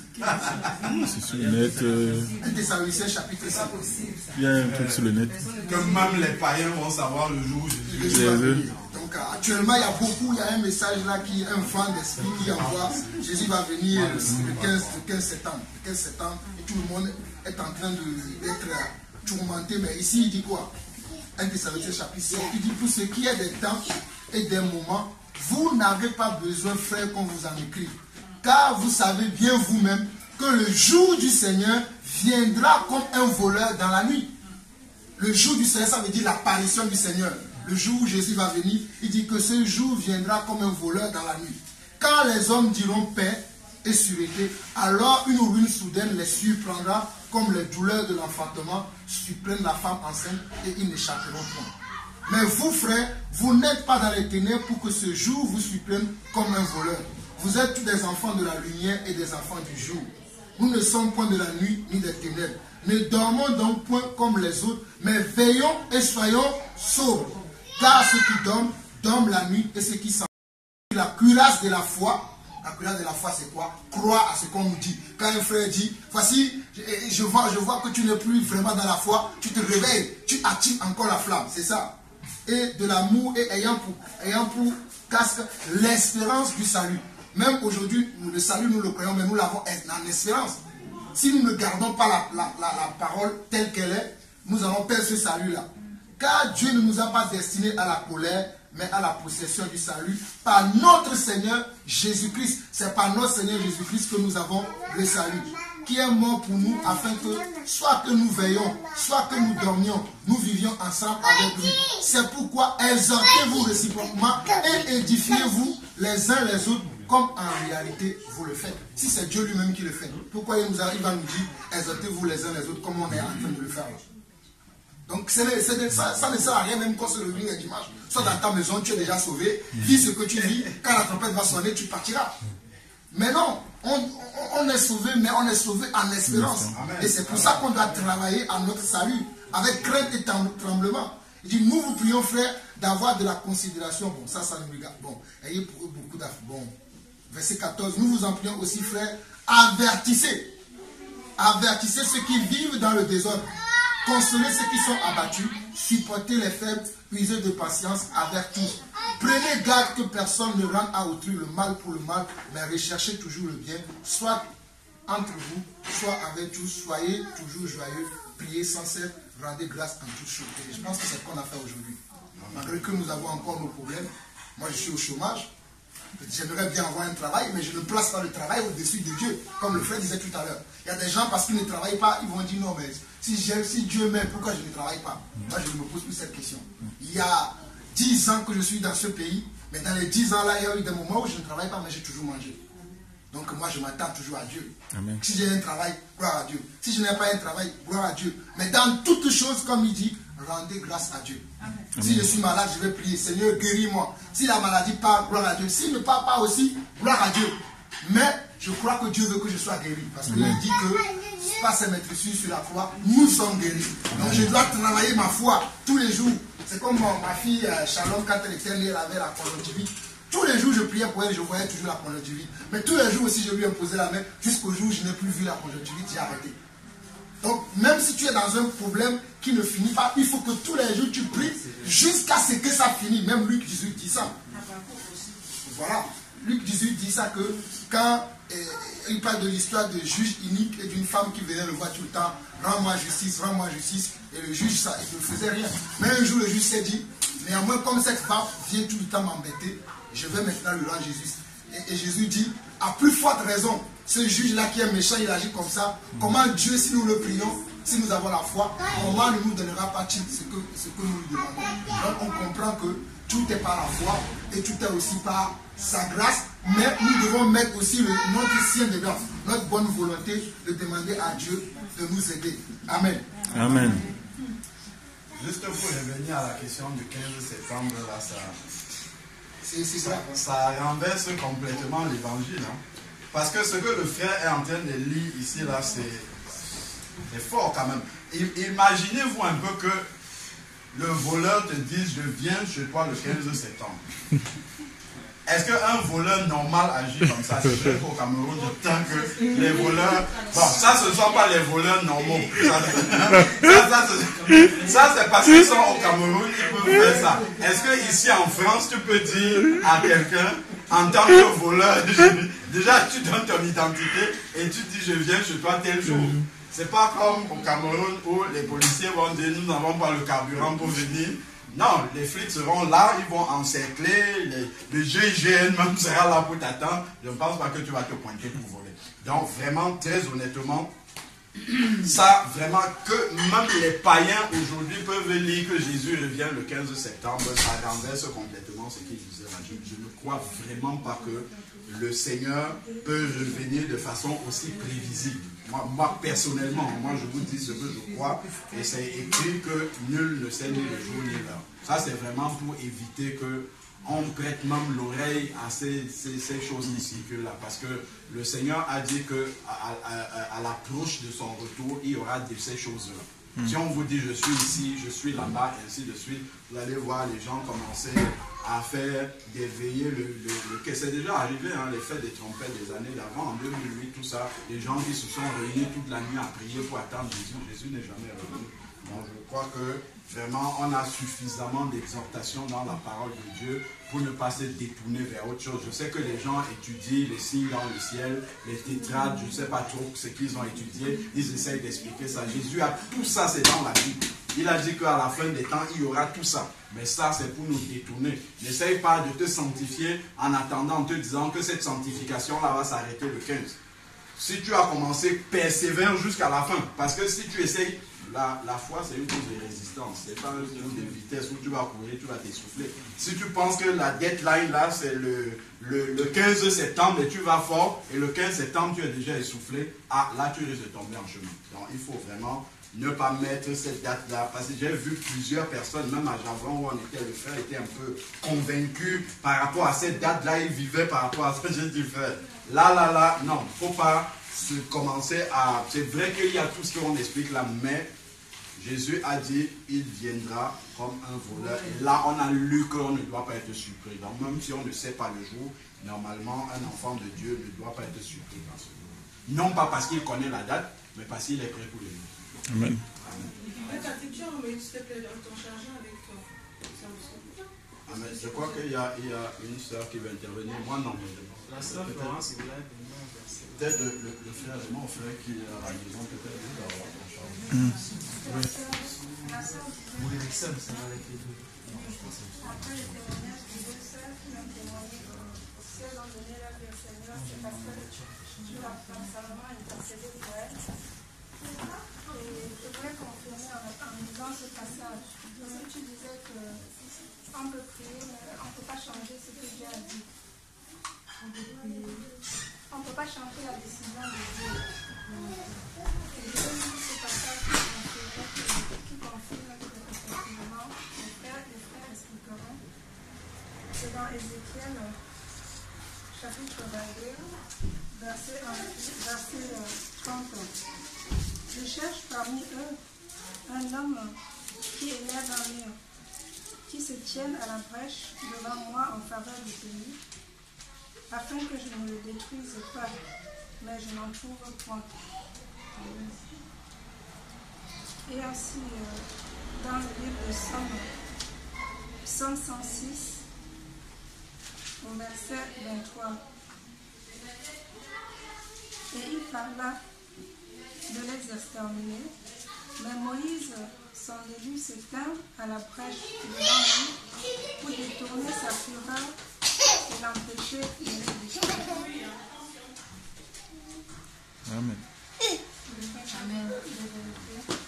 C'est sur le net. 1 Thessaloniciens chapitre 5. Il y a un truc sur le net. Que même les païens vont savoir le jour où Jésus va venir. Donc actuellement, il y a un message là qui est un vent d'esprit qui envoie. Jésus va venir le 15 septembre. Le 15 septembre, et tout le monde est en train d'être tourmenté. Mais ici, il dit quoi? 1 Thessaloniciens chapitre 5. Il dit pour ce qui est des temps et des moments, vous n'avez pas besoin, frère, qu'on vous en écrive. Car vous savez bien vous-même que le jour du Seigneur viendra comme un voleur dans la nuit. Le jour du Seigneur, ça veut dire l'apparition du Seigneur. Le jour où Jésus va venir, il dit que ce jour viendra comme un voleur dans la nuit. Quand les hommes diront paix et sûreté, alors une ruine soudaine les surprendra comme les douleurs de l'enfantement surprennent la femme enceinte et ils n'échapperont point. Mais vous, frères, vous n'êtes pas dans les ténèbres pour que ce jour vous surprenne comme un voleur. Vous êtes tous des enfants de la lumière et des enfants du jour. Nous ne sommes point de la nuit ni des ténèbres. Ne dormons donc point comme les autres, mais veillons et soyons sobres. Car ceux qui dorment, dorment la nuit, et ceux qui s'en... La cuirasse de la foi, c'est quoi? Croire à ce qu'on nous dit. Quand un frère dit, voici, je vois que tu n'es plus vraiment dans la foi, tu te réveilles, tu attises encore la flamme, c'est ça. Et de l'amour, et ayant pour casque l'espérance du salut. Même aujourd'hui, le salut, nous le croyons, mais nous l'avons en espérance. Si nous ne gardons pas la parole telle qu'elle est, nous allons perdre ce salut-là. Car Dieu ne nous a pas destinés à la colère, mais à la possession du salut par notre Seigneur Jésus-Christ. C'est par notre Seigneur Jésus-Christ que nous avons le salut, qui est mort pour nous, afin que, soit que nous veillons, soit que nous dormions, nous vivions ensemble avec lui. C'est pourquoi exhortez-vous réciproquement et édifiez-vous les uns les autres, comme en réalité vous le faites. Si c'est Dieu lui-même qui le fait, pourquoi il va nous dire exhortez-vous les uns les autres comme on est en train de le faire là? Donc ça ne sert à rien même quand c'est le lundi et dimanche. Soit dans ta maison, tu es déjà sauvé, vis ce que tu vis, quand la trompette va sonner, tu partiras. Mais non, on est sauvé, mais on est sauvé en espérance. Et c'est pour ça qu'on doit travailler à notre salut, avec crainte et tremblement. Il dit, nous vous prions, frère, d'avoir de la considération. Bon, ça nous regarde. Bon, ayez pour eux beaucoup d'affaires. Bon, verset 14, nous vous en prions aussi, frère, avertissez ceux qui vivent dans le désordre. Consolez ceux qui sont abattus, supportez les faibles, puisez de patience avec tous. Prenez garde que personne ne rende à autrui le mal pour le mal, mais recherchez toujours le bien, soit entre vous, soit avec tous. Soyez toujours joyeux, priez sans cesse, rendez grâce en toutes choses. Et je pense que c'est ce qu'on a fait aujourd'hui. Malgré que nous avons encore nos problèmes, moi je suis au chômage, j'aimerais bien avoir un travail, mais je ne place pas le travail au-dessus de Dieu, comme le frère disait tout à l'heure. Il y a des gens, parce qu'ils ne travaillent pas, ils vont dire non, mais si Dieu m'aime, pourquoi je ne travaille pas? Moi, je ne me pose plus cette question. Il y a 10 ans que je suis dans ce pays, mais dans les 10 ans là, il y a eu des moments où je ne travaille pas, mais j'ai toujours mangé. Donc moi, je m'attends toujours à Dieu. Amen. Si j'ai un travail, gloire à Dieu. Si je n'ai pas un travail, gloire à Dieu. Mais dans toutes choses, comme il dit, rendez grâce à Dieu. Amen. Si je suis malade, je vais prier, Seigneur, guéris-moi. Si la maladie part, gloire à Dieu. S'il ne part pas aussi, gloire à Dieu. Mais je crois que Dieu veut que je sois guéri. Parce qu'il dit que, par ses maîtrises sur la croix, nous sommes guéris. Donc je dois travailler ma foi tous les jours. C'est comme ma fille Shalom, quand elle était née, elle avait la conjonctivite. Tous les jours, je priais pour elle, je voyais toujours la conjonctivite. Mais tous les jours aussi, je lui imposais la main. Jusqu'au jour où je n'ai plus vu la conjonctivite, j'ai arrêté. Donc, même si tu es dans un problème qui ne finit pas, il faut que tous les jours tu pries jusqu'à ce que ça finisse. Même Luc 18 dit ça. Voilà. Luc 18 dit ça que quand il parle de l'histoire de juge inique et d'une femme qui venait le voir tout le temps, rends-moi justice, et le juge, ça, il ne faisait rien. Mais un jour, le juge s'est dit, néanmoins, comme cette femme vient tout le temps m'embêter, je vais maintenant lui rendre justice. Et Jésus dit, à plus forte raison, ce juge-là qui est méchant, il agit comme ça. Comment Dieu, si nous le prions, si nous avons la foi, comment ne nous donnera pas ce que nous lui demandons? Donc on comprend que tout est par la foi et tout est aussi par sa grâce, mais nous devons mettre aussi notre sien dedans, notre bonne volonté de demander à Dieu de nous aider. Amen. Amen. Juste pour revenir à la question du 15 septembre, là, ça renverse complètement l'évangile. Hein. Parce que ce que le frère est en train de lire ici, là, c'est fort quand même. Imaginez-vous un peu que le voleur te dise, je viens chez toi le 15 septembre. Est-ce qu'un voleur normal agit comme ça? C'est vrai qu'au Cameroun, je tant que les voleurs... Bon, ça, ce ne sont pas les voleurs normaux. Ça c'est parce qu'ils sont au Cameroun, ils peuvent faire ça. Est-ce que ici en France, tu peux dire à quelqu'un, en tant que voleur, déjà tu donnes ton identité et tu dis, je viens chez toi tel jour. C'est pas comme au Cameroun où les policiers vont dire, nous n'avons pas le carburant pour venir. Non, les flics seront là, ils vont encercler, le GIGN même sera là pour t'attendre. Je ne pense pas que tu vas te pointer pour voler. Donc vraiment, très honnêtement, ça vraiment que même les païens aujourd'hui peuvent lire que Jésus revient le 15 septembre, ça renverse complètement ce qu'il disait là. Je ne crois vraiment pas que le Seigneur peut revenir de façon aussi prévisible. Moi personnellement, moi je vous dis ce que je crois, et c'est écrit que nul ne sait ni le jour ni l'heure. Ça c'est vraiment pour éviter que on prête même l'oreille à ces choses qui circulent là, parce que le Seigneur a dit que à l'approche de son retour, il y aura de ces choses-là. Si on vous dit je suis ici, je suis là-bas, et ainsi de suite, vous allez voir les gens commencer à faire d'éveiller le c'est déjà arrivé, hein, les fêtes des trompettes des années d'avant, en 2008, tout ça, les gens qui se sont réunis toute la nuit à prier pour attendre Jésus. Jésus n'est jamais revenu. Donc je crois que vraiment on a suffisamment d'exhortation dans la parole de Dieu pour ne pas se détourner vers autre chose. Je sais que les gens étudient les signes dans le ciel, les tétrades, je ne sais pas trop ce qu'ils ont étudié, ils essayent d'expliquer ça. Jésus a tout ça, c'est dans la Bible. Il a dit qu'à la fin des temps, il y aura tout ça. Mais ça, c'est pour nous détourner. N'essaye pas de te sanctifier en attendant, en te disant que cette sanctification-là va s'arrêter le 15. Si tu as commencé, persévère jusqu'à la fin. Parce que si tu essayes, la foi, c'est une chose de résistance. Ce n'est pas une chose de vitesse où tu vas courir, tu vas t'essouffler. Si tu penses que la deadline, là, c'est le 15 septembre et tu vas fort, et le 15 septembre, tu es déjà essoufflé, là, tu risques de tomber en chemin. Donc, il faut vraiment ne pas mettre cette date-là, parce que j'ai vu plusieurs personnes, même à Javron où on était, le frère était un peu convaincu par rapport à cette date-là, il vivait par rapport à ce que j'ai dit, frère. Là, non, il ne faut pas se commencer à... C'est vrai qu'il y a tout ce qu'on explique là, mais Jésus a dit, il viendra comme un voleur. Et là, on a lu qu'on ne doit pas être surpris. Donc même si on ne sait pas le jour, normalement, un enfant de Dieu ne doit pas être surpris dans ce jour. Non pas parce qu'il connaît la date, mais parce qu'il est prêt pour le jour. Amen. Je crois qu'il y a une soeur qui va intervenir. Moi, non. La soeur Florence, il voulait peut-être le frère et mon frère qui est à la maison, peut-être il va avoir ton charge. Pour les examens, ça va avec les deux. Après le témoignage des deux sœurs qui ont témoigné, si elles ont donné leur vie au Seigneur, c'est parce que sa maman a intercédé pour elle. Et je voudrais confirmer en lisant ce passage. Tu disais qu'on peut prier, mais on ne peut pas changer ce que Dieu a dit. On ne peut pas changer la décision de Dieu. Et je veux lire ce passage qui confirme que effectivement, les frères expliqueront. C'est dans Ézéchiel, chapitre 22, verset 30. Je cherche parmi eux un homme qui élève un mur, qui se tienne à la brèche devant moi en faveur du pays, afin que je ne le détruise pas, mais je n'en trouve point. Et ainsi, dans le livre de Psaume 106, au verset 23, et il parla de les exterminer, mais Moïse, son élu, se tint à la brèche devant lui pour détourner sa fureur et l'empêcher de les détruire. Amen. Amen.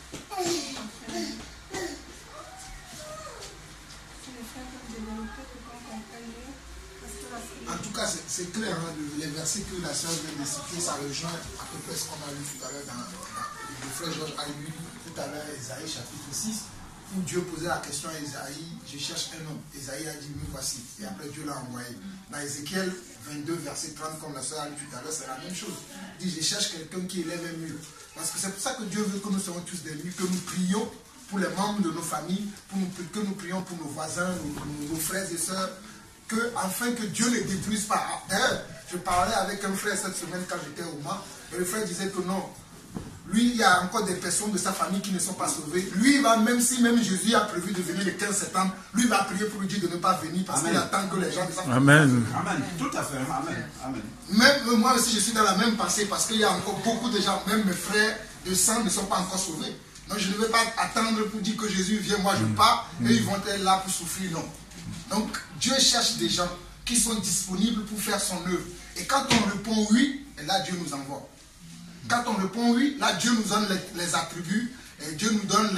versets pour développer pour qu'on comprenne mieux. Parce que la En tout cas, c'est clair, hein, les versets que la sœur vient de citer, ça rejoint à peu près ce qu'on a lu tout à l'heure dans le frère Georges a lu tout à l'heure, Ésaïe chapitre 6, où Dieu posait la question à Ésaïe, je cherche un homme. Ésaïe a dit, me voici. Et après Dieu l'a envoyé. Dans Ézéchiel 22, verset 30, comme la sœur a lu tout à l'heure, c'est la même chose. Il dit, je cherche quelqu'un qui élève un mur. Parce que c'est pour ça que Dieu veut que nous soyons tous des murs, que nous prions pour les membres de nos familles, que nous prions pour nos voisins, nos frères et sœurs, afin que Dieu ne détruise pas. D'ailleurs, je parlais avec un frère cette semaine quand j'étais au Mans, et le frère disait que non, lui, il y a encore des personnes de sa famille qui ne sont pas sauvées. Lui, il va, même si Jésus a prévu de venir le 15 septembre, lui va prier pour lui dire de ne pas venir parce qu'il attend que les gens de sa famille. Amen. Amen. Tout à fait. Amen. Amen. Même moi aussi, je suis dans la même pensée parce qu'il y a encore beaucoup de gens, même mes frères de sang ne sont pas encore sauvés. Donc, je ne vais pas attendre pour dire que Jésus vient, moi je pars, et ils vont être là pour souffrir. Non. Donc, Dieu cherche des gens qui sont disponibles pour faire son œuvre. Et quand on répond oui, et là, Dieu nous envoie. Quand on répond oui, là, Dieu nous donne les attributs, et Dieu nous donne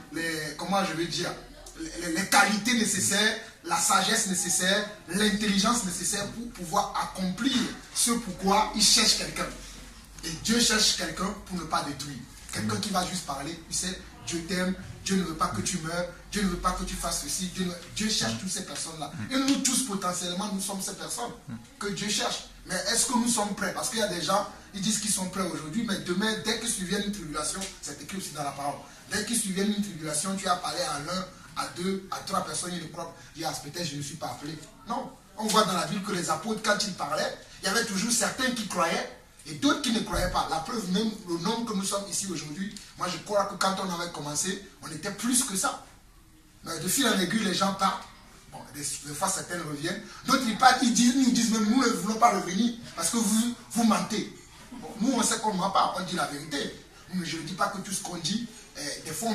les qualités nécessaires, la sagesse nécessaire, l'intelligence nécessaire pour pouvoir accomplir ce pourquoi il cherche quelqu'un. Et Dieu cherche quelqu'un pour ne pas détruire. Quelqu'un qui va juste parler, tu sais, Dieu t'aime, Dieu ne veut pas que tu meurs, Dieu ne veut pas que tu fasses ceci, Dieu cherche toutes ces personnes-là. Et nous tous, potentiellement, nous sommes ces personnes que Dieu cherche. Mais est-ce que nous sommes prêts? Parce qu'il y a des gens, ils disent qu'ils sont prêts aujourd'hui, mais demain, dès que survient une tribulation, c'est écrit aussi dans la parole. Dès qu'il survient une tribulation, tu as parlé à l'un, à deux, à trois personnes, ils ne croient pas. Ils disent, peut-être je ne suis pas appelé. Non. On voit dans la Bible que les apôtres, quand ils parlaient, il y avait toujours certains qui croyaient et d'autres qui ne croyaient pas. La preuve, même le nombre que nous sommes ici aujourd'hui, moi je crois que quand on avait commencé, on était plus que ça. Mais de fil en aiguille, les gens partent. Bon, des fois, certains reviennent. D'autres, ils partent, nous disent même, nous ne voulons pas revenir parce que vous mentez. Bon, nous, on sait qu'on ne ment pas, on dit la vérité. Mais je ne dis pas que tout ce qu'on dit, des fois,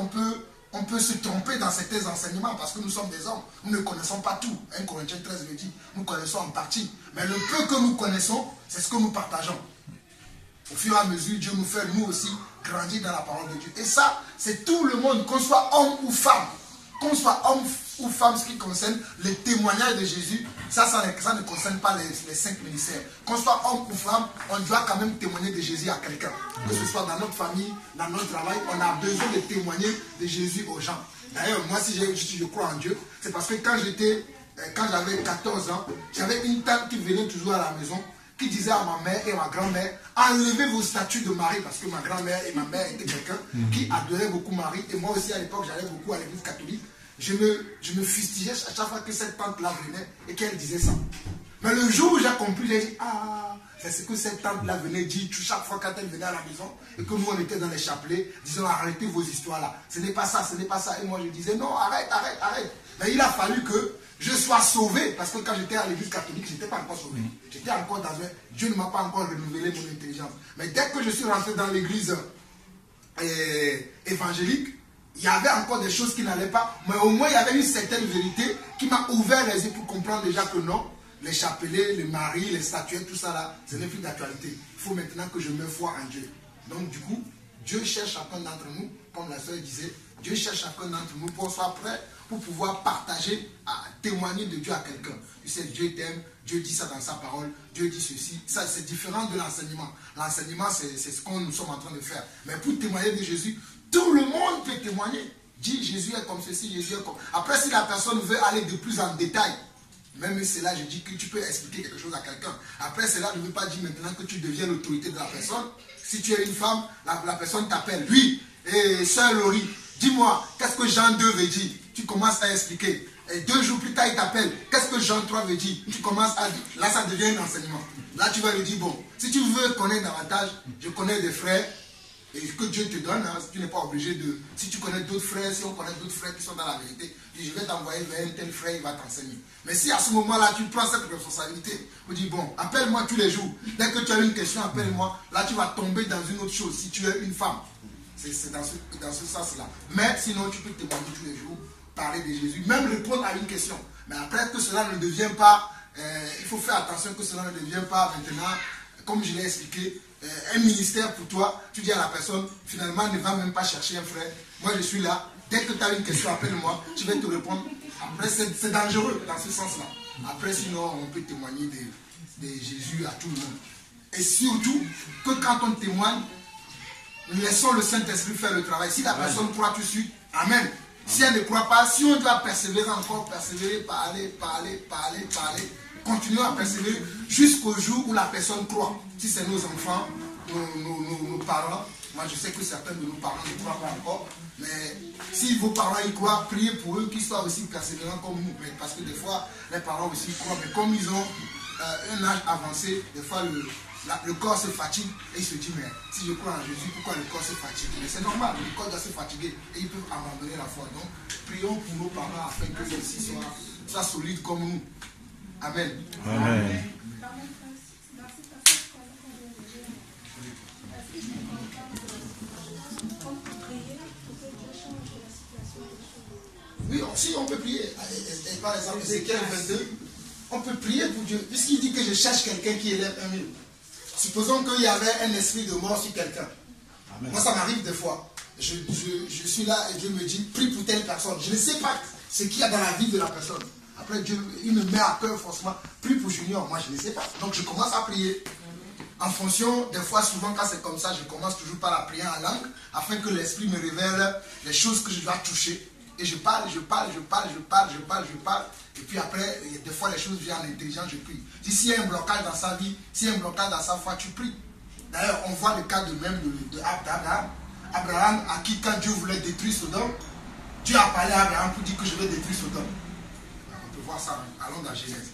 on peut se tromper dans certains enseignements parce que nous sommes des hommes. Nous ne connaissons pas tout. 1 Corinthiens 13 le dit. Nous connaissons en partie. Mais le peu que nous connaissons, c'est ce que nous partageons. Au fur et à mesure, Dieu nous fait, nous aussi, grandir dans la parole de Dieu. Et ça, c'est tout le monde, qu'on soit homme ou femme. Qu'on soit homme ou femme, ce qui concerne les témoignages de Jésus, ça ne concerne pas les 5 ministères. Qu'on soit homme ou femme, on doit quand même témoigner de Jésus à quelqu'un. Que ce soit dans notre famille, dans notre travail, on a besoin de témoigner de Jésus aux gens. D'ailleurs, moi, si je crois en Dieu, c'est parce que quand j'avais 14 ans, j'avais une tante qui venait toujours à la maison, qui disait à ma mère et ma grand-mère, enlevez vos statues de Marie, parce que ma grand-mère et ma mère étaient quelqu'un qui adorait beaucoup Marie, et moi aussi à l'époque, j'allais beaucoup à l'église catholique. Je me fustigeais à chaque fois que cette tante-là venait et qu'elle disait ça. Mais le jour où j'ai compris, j'ai dit, ah, c'est ce que cette tante-là venait dire chaque fois quand elle venait à la maison et que nous on était dans les chapelets, disons arrêtez vos histoires-là. Ce n'est pas ça, ce n'est pas ça. Et moi je disais, non, arrête. Mais il a fallu que je sois sauvé parce que quand j'étais à l'église catholique, je n'étais pas encore sauvé. J'étais encore dans un... Dieu ne m'a pas encore renouvelé mon intelligence. Mais dès que je suis rentré dans l'église évangélique, il y avait encore des choses qui n'allaient pas, mais au moins il y avait une certaine vérité qui m'a ouvert les yeux pour comprendre déjà que non, les chapelets, les maris, les statuettes, tout ça là, ce n'est plus d'actualité. Il faut maintenant que je me foi en Dieu. Donc du coup, Dieu cherche chacun d'entre nous, comme la sœur disait, Dieu cherche chacun d'entre nous pour qu'on soit prêt pour pouvoir partager, témoigner de Dieu à quelqu'un. Tu sais, Dieu t'aime, Dieu dit ça dans sa parole, Dieu dit ceci. Ça, c'est différent de l'enseignement. L'enseignement, c'est ce que nous sommes en train de faire. Mais pour témoigner de Jésus, tout le monde peut témoigner. Dis Jésus est comme ceci, Jésus est comme... Après, si la personne veut aller de plus en détail, même c'est là, je dis que tu peux expliquer quelque chose à quelqu'un. Après, c'est là, je ne veux pas dire maintenant que tu deviens l'autorité de la personne. Si tu es une femme, la personne t'appelle. Oui, et sœur Laurie, dis-moi, qu'est-ce que Jean 2 veut dire? Tu commences à expliquer. Et 2 jours plus tard, il t'appelle. Qu'est-ce que Jean 3 veut dire? Tu commences à dire. Là, ça devient un enseignement. Là, tu vas lui dire, bon, si tu veux connaître davantage, je connais des frères. Et que Dieu te donne, hein, tu n'es pas obligé de... Si tu connais d'autres frères, si on connaît d'autres frères qui sont dans la vérité, je vais t'envoyer vers un tel frère, il va t'enseigner. Mais si à ce moment-là, tu prends cette responsabilité, tu dis, bon, appelle-moi tous les jours. Dès que tu as une question, appelle-moi. Là, tu vas tomber dans une autre chose, si tu es une femme. C'est dans ce sens-là. Mais sinon, tu peux témoigner tous les jours, parler de Jésus, même répondre à une question. Mais après que cela ne devient pas... il faut faire attention que cela ne devienne pas maintenant, comme je l'ai expliqué, un ministère pour toi, tu dis à la personne, finalement, ne va même pas chercher un frère. Moi, je suis là, Dès que tu as une question, appelle-moi, je vais te répondre. Après, c'est dangereux dans ce sens-là. Après, sinon, on peut témoigner de Jésus à tout le monde. Et surtout, que quand on témoigne, laissons le Saint-Esprit faire le travail. Si la personne croit tout de suite, amen. Si elle ne croit pas, si on doit persévérer encore, persévérer, parler, continuons à persévérer jusqu'au jour où la personne croit. Si c'est nos enfants, nos parents, moi je sais que certains de nos parents ne croient pas encore, mais si vos parents y croient, priez pour eux qu'ils soient aussi persévérants comme nous. Mais parce que des fois, les parents aussi croient, mais comme ils ont un âge avancé, des fois le corps se fatigue et il se dit, mais si je crois en Jésus, pourquoi le corps se fatigue? Mais c'est normal, le corps doit se fatiguer et ils peuvent abandonner la foi. Donc, prions pour nos parents afin que ceux-ci soient solides comme nous. Amen. Amen. Oui, si on peut prier. Et par exemple, Ézéchiel 22, on peut prier pour Dieu. Puisqu'il dit que je cherche quelqu'un qui élève un mur. Supposons qu'il y avait un esprit de mort sur quelqu'un. Moi, ça m'arrive des fois. Je suis là et Dieu me dit, prie pour telle personne. Je ne sais pas ce qu'il y a dans la vie de la personne. Après, Dieu, il me met à cœur forcément, prie pour Junior. Moi, je ne sais pas. Donc, je commence à prier. En fonction, des fois, souvent, quand c'est comme ça, je commence toujours par la prière en langue, afin que l'esprit me révèle les choses que je dois toucher. Et je parle. Et puis après, des fois, les choses viennent en intelligence, je prie. S'il y a un blocage dans sa vie, s'il y a un blocage dans sa foi, tu pries. D'ailleurs, on voit le cas de même d'Abraham. Abraham, à qui, quand Dieu voulait détruire Sodome, Dieu a parlé à Abraham pour dire que je vais détruire Sodome. On peut voir ça. Allons dans Genèse.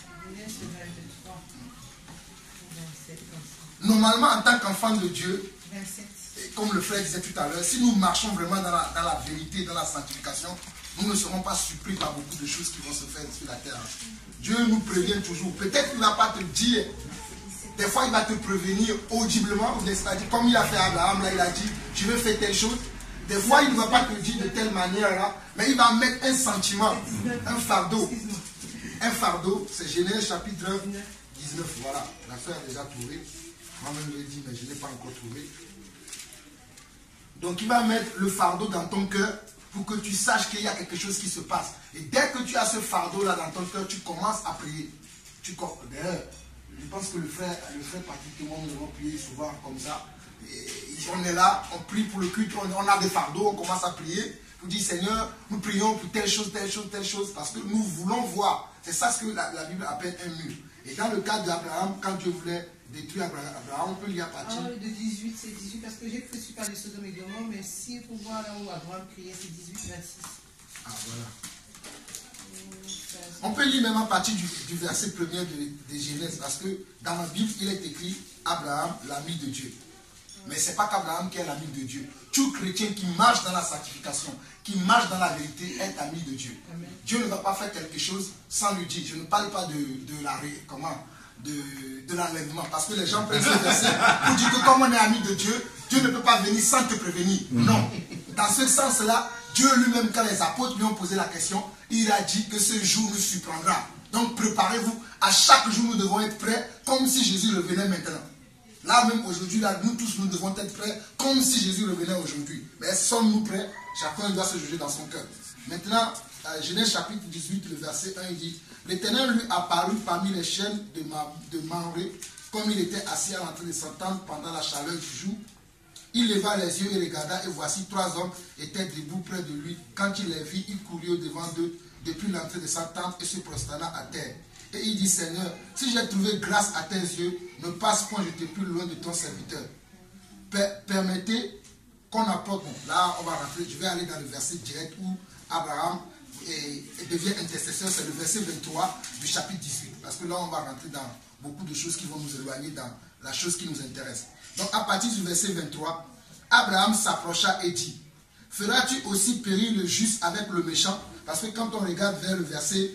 Normalement, en tant qu'enfant de Dieu, comme le frère disait tout à l'heure, si nous marchons vraiment dans la vérité, dans la sanctification, nous ne serons pas surpris par beaucoup de choses qui vont se faire sur la terre. Dieu nous prévient toujours. Peut-être qu'il ne va pas te dire, des fois il va te prévenir audiblement, c'est-à-dire comme il a fait à Abraham, là il a dit, je vais faire telle chose. Des fois il ne va pas te dire de telle manière là, mais il va mettre un sentiment, un fardeau. Un fardeau, c'est Genèse chapitre 19, voilà, la sœur a déjà trouvé. Moi-même je l'ai dit, mais je ne l'ai pas encore trouvé. Donc il va mettre le fardeau dans ton cœur pour que tu saches qu'il y a quelque chose qui se passe. Et dès que tu as ce fardeau-là dans ton cœur, tu commences à prier. D'ailleurs, je pense que le frère pratiquement, nous avons prié souvent comme ça. Et on est là, on prie pour le culte, on a des fardeaux, on commence à prier. Pour dire, Seigneur, nous prions pour telle chose, parce que nous voulons voir. C'est ça ce que la Bible appelle un mur. Et dans le cas d'Abraham, quand Dieu voulait détruire Abraham, on peut lire à partir. De 18, c'est 18, parce que j'ai cru pas de Sodome et Gomorrhe, mais si pour voir là où Abraham criait, c'est 18, 26. Ah, voilà. On peut lire même à partir du verset premier de Genèse, parce que dans la Bible, il est écrit Abraham, l'ami de Dieu. Mais ce n'est pas qu'Abraham qui est l'ami de Dieu. Tout chrétien qui marche dans la sanctification, qui marche dans la vérité, est ami de Dieu. Amen. Dieu ne va pas faire quelque chose sans lui dire. Je ne parle pas de l'enlèvement. Parce que les gens prennent ce verset pour dire que comme on est ami de Dieu, Dieu ne peut pas venir sans te prévenir. Non. Dans ce sens-là, Dieu lui-même, quand les apôtres lui ont posé la question, il a dit que ce jour nous surprendra. Donc préparez-vous. À chaque jour, nous devons être prêts comme si Jésus revenait maintenant. Là même aujourd'hui, là, nous tous, nous devons être prêts comme si Jésus revenait aujourd'hui. Mais sommes-nous prêts? Chacun doit se juger dans son cœur. Maintenant, Genèse chapitre 18, le verset 1, il dit, l'Éternel lui apparut parmi les chaînes de Mamré, comme il était assis à l'entrée de sa tente pendant la chaleur du jour. Il leva les yeux et regarda, et voici 3 hommes étaient debout près de lui. Quand il les vit, il courut au-devant d'eux depuis l'entrée de sa tente et se prosterna à terre. Et il dit, Seigneur, si j'ai trouvé grâce à tes yeux, ne passe point, je te plus loin de ton serviteur. Permettez qu'on apporte. Bon, là, on va rentrer, je vais aller dans le verset direct où Abraham devient intercesseur. C'est le verset 23 du chapitre 18. Parce que là, on va rentrer dans beaucoup de choses qui vont nous éloigner dans la chose qui nous intéresse. Donc, à partir du verset 23, Abraham s'approcha et dit, feras-tu aussi périr le juste avec le méchant? Parce que quand on regarde vers le verset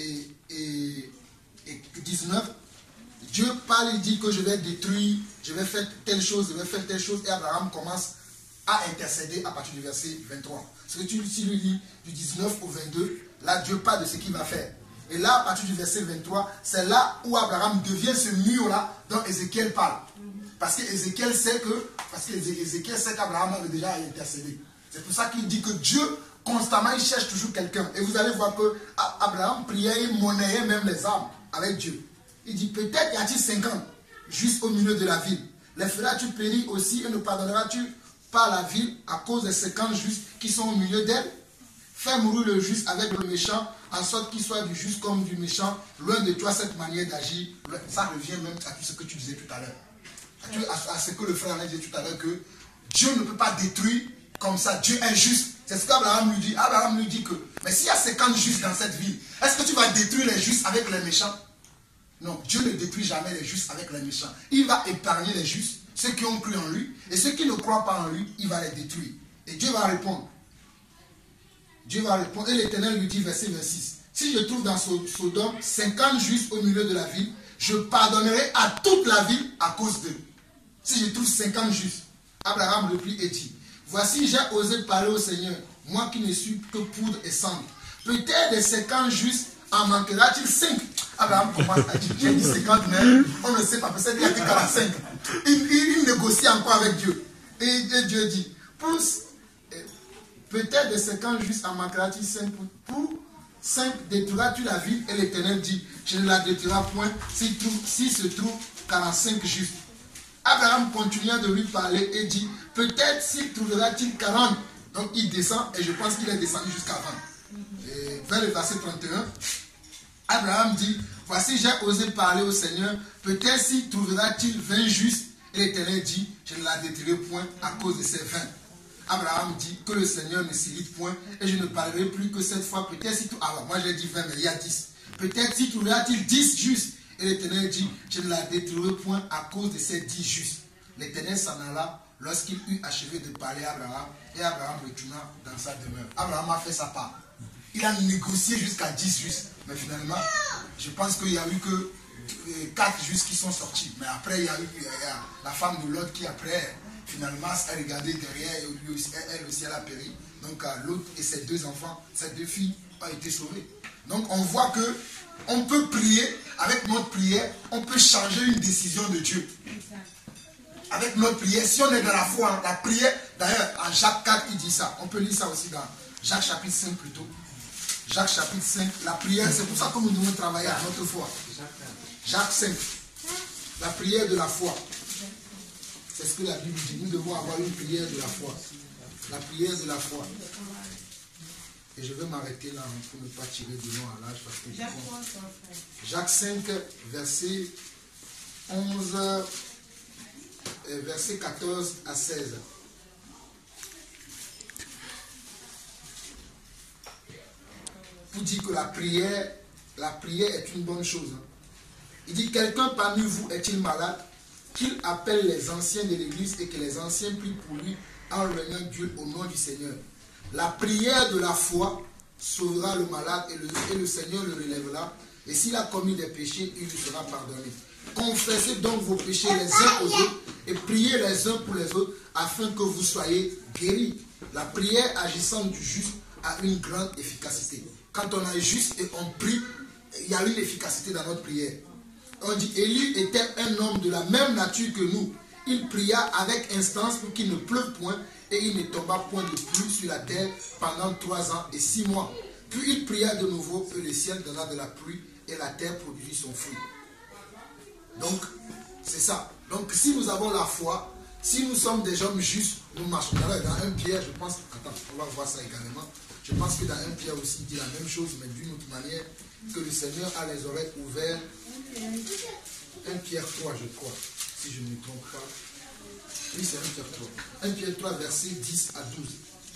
19, Dieu parle et dit que je vais détruire, je vais faire telle chose, et Abraham commence à intercéder à partir du verset 23. Ce que si lui lis du 19 au 22, là Dieu parle de ce qu'il va faire. Et là, à partir du verset 23, c'est là où Abraham devient ce mur-là dont Ézéchiel parle. Parce qu'Ézéchiel sait qu'Abraham avait déjà intercédé. C'est pour ça qu'il dit que Dieu, constamment, il cherche toujours quelqu'un. Et vous allez voir que Abraham priait, il monnayait même les âmes avec Dieu. Il dit, peut-être y a-t-il 50 juste au milieu de la ville. Les feras-tu périr aussi et ne pardonneras-tu pas la ville à cause des 50 justes qui sont au milieu d'elle? Fais mourir le juste avec le méchant, en sorte qu'il soit du juste comme du méchant. Loin de toi cette manière d'agir. Ça revient même à ce que tu disais tout à l'heure. À ce que le frère Alain disait tout à l'heure, que Dieu ne peut pas détruire comme ça. Dieu est juste. C'est ce qu'Abraham lui dit. Abraham lui dit que, mais s'il y a 50 justes dans cette ville, est-ce que tu vas détruire les justes avec les méchants? Non, Dieu ne détruit jamais les justes avec les méchants. Il va épargner les justes, ceux qui ont cru en lui, et ceux qui ne croient pas en lui, il va les détruire. Et Dieu va répondre. Dieu va répondre. Et l'Éternel lui dit, verset 26, si je trouve dans Sodome 50 justes au milieu de la ville, je pardonnerai à toute la ville à cause d'eux. Si je trouve 50 justes. Abraham reprit et dit, voici j'ai osé parler au Seigneur, moi qui ne suis que poudre et cendre. Peut-être des 50 justes en manquera-t-il 5? Abraham commence à dire, j'ai dit 50, mais on ne sait pas, peut-être qu'il y a que 45. Il négocie encore avec Dieu. Et Dieu dit, peut-être des 50 justes en manquera-t-il 5 pour 5 détruiras-tu la ville? Et l'Éternel dit, je ne la détruirai point s'il se trouve 45 justes. Abraham continua de lui parler et dit, peut-être s'il trouvera-t-il 40. Donc il descend, et je pense qu'il est descendu jusqu'à 20. Et vers le verset 31, Abraham dit, voici j'ai osé parler au Seigneur, peut-être s'il trouvera-t-il 20 justes. Et l'Éternel dit, je ne la détruirai point à cause de ces 20. Abraham dit que le Seigneur ne s'irrite point, et je ne parlerai plus que cette fois, peut-être si tout... Alors moi j'ai dit 20, mais il y a 10. Peut-être s'il trouvera-t-il 10 justes. Et l'Éternel dit, je ne la détruirai point à cause de ces 10 justes. L'Éternel s'en alla lorsqu'il eut achevé de parler à Abraham, et Abraham retourna dans sa demeure. Abraham a fait sa part. Il a négocié jusqu'à 10 justes, mais finalement, je pense qu'il n'y a eu que 4 justes qui sont sortis. Mais après, il y a eu la femme de Lot qui, après, finalement, a regardé derrière, et elle aussi, elle a péri. Donc, Lot et ses 2 enfants, ses 2 filles, ont été sauvées. Donc, on voit que on peut prier, avec notre prière, on peut changer une décision de Dieu. Avec notre prière, si on est dans la foi, la prière, d'ailleurs, en Jacques 4, il dit ça. On peut lire ça aussi dans Jacques chapitre 5 plutôt. Jacques chapitre 5, la prière, c'est pour ça que nous devons travailler à notre foi. Jacques 5, la prière de la foi. C'est ce que la Bible dit. Nous devons avoir une prière de la foi. La prière de la foi. Et je vais m'arrêter là pour ne pas tirer de long à l'âge. Jacques 5, verset 11, verset 14 à 16. Pour dire que la prière est une bonne chose. Il dit, quelqu'un parmi vous est-il malade? Qu'il appelle les anciens de l'église et que les anciens prient pour lui en réunion Dieu au nom du Seigneur. La prière de la foi sauvera le malade et le Seigneur le relèvera. Et s'il a commis des péchés, il lui sera pardonné. Confessez donc vos péchés les uns aux autres et priez les uns pour les autres afin que vous soyez guéris. La prière agissant du juste a une grande efficacité. Quand on est juste et on prie, il y a une efficacité dans notre prière. On dit, Élie était un homme de la même nature que nous. Il pria avec instance pour qu'il ne pleuve point et il ne tomba point de pluie sur la terre pendant 3 ans et 6 mois. Puis il pria de nouveau que le ciel donna de la pluie et la terre produisit son fruit. Donc, c'est ça. Donc, si nous avons la foi, si nous sommes des hommes justes, nous marchons. Dans 1 Pierre, je pense, attends, on va voir ça également. Je pense que dans 1 Pierre aussi, il dit la même chose, mais d'une autre manière, que le Seigneur a les oreilles ouvertes. 1 Pierre 3, je crois, si je ne me trompe pas. Oui, c'est 1 Pierre 3. 1 Pierre 3, versets 10 à 12.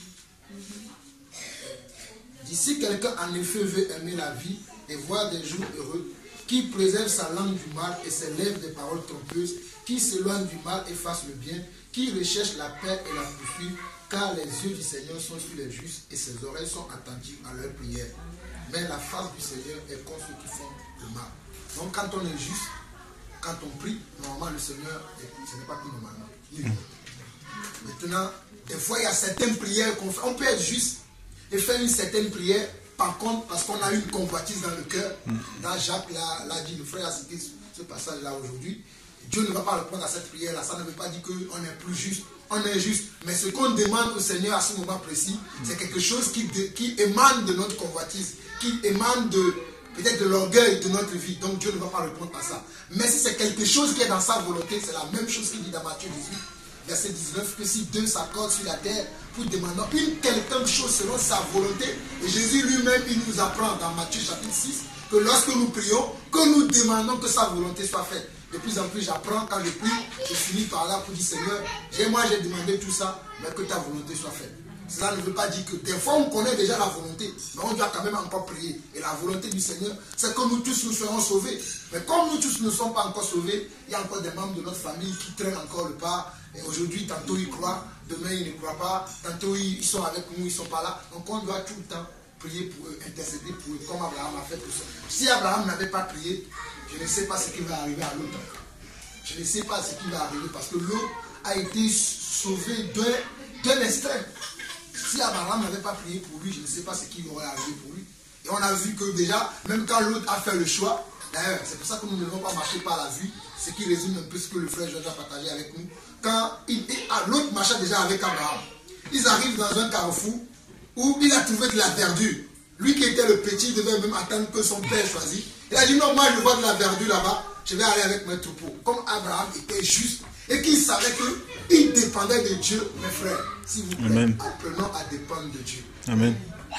Dit, si quelqu'un en effet veut aimer la vie et voir des jours heureux, qui préserve sa langue du mal et ses lèvres des paroles trompeuses, qui s'éloigne du mal et fasse le bien, qui recherche la paix et la poursuit, car les yeux du Seigneur sont sur les justes et ses oreilles sont attentives à leurs prières. Mais la face du Seigneur est contre ceux qui font le mal. Donc quand on est juste, quand on prie, normalement le Seigneur, ce n'est pas plus normalement. Maintenant, des fois il y a certaines prières qu'on fait. On peut être juste et faire une certaine prière, par contre, parce qu'on a une convoitise dans le cœur. Dans Jacques l'a dit, le frère a cité ce passage-là aujourd'hui. Dieu ne va pas répondre à cette prière-là. Ça ne veut pas dire qu'on est plus juste on est juste. Mais ce qu'on demande au Seigneur à ce moment précis, c'est quelque chose qui émane de notre convoitise, qui émane peut-être de l'orgueil de notre vie. Donc Dieu ne va pas répondre à ça. Mais si c'est quelque chose qui est dans sa volonté, c'est la même chose qu'il dit dans Matthieu 18, verset 19, que si deux s'accordent sur la terre pour demander une quelconque chose selon sa volonté, et Jésus lui-même, il nous apprend dans Matthieu chapitre 6, que lorsque nous prions, que nous demandons que sa volonté soit faite. De plus en plus, j'apprends quand je prie, je finis par là pour dire Seigneur, moi j'ai demandé tout ça, mais que ta volonté soit faite. Cela ne veut pas dire que des fois on connaît déjà la volonté, mais on doit quand même encore prier. Et la volonté du Seigneur, c'est que nous tous nous serons sauvés. Mais comme nous tous ne sommes pas encore sauvés, il y a encore des membres de notre famille qui traînent encore le pas. Et aujourd'hui, tantôt ils croient, demain ils ne croient pas, tantôt ils sont avec nous, ils ne sont pas là. Donc on doit tout le temps prier pour eux, intercéder pour eux, comme Abraham a fait pour ça. Si Abraham n'avait pas prié, je ne sais pas ce qui va arriver à l'autre. Je ne sais pas ce qui va arriver parce que l'autre a été sauvé d'un extrême. Si Abraham n'avait pas prié pour lui, je ne sais pas ce qui aurait arrivé pour lui. Et on a vu que déjà, même quand l'autre a fait le choix, d'ailleurs, c'est pour ça que nous ne devons pas marcher par la vue, ce qui résume un peu ce que le frère Georges a partagé avec nous. Quand l'autre marchait déjà avec Abraham, ils arrivent dans un carrefour où il a trouvé de la verdure. Lui qui était le petit devait même attendre que son père choisisse. Il a dit non, moi je vois de la verdure là-bas, je vais aller avec mes troupeaux. Comme Abraham était juste et qu'il savait qu'il dépendait de Dieu, mes frères, s'il vous plaît, Amen. apprenons à dépendre de Dieu. Amen.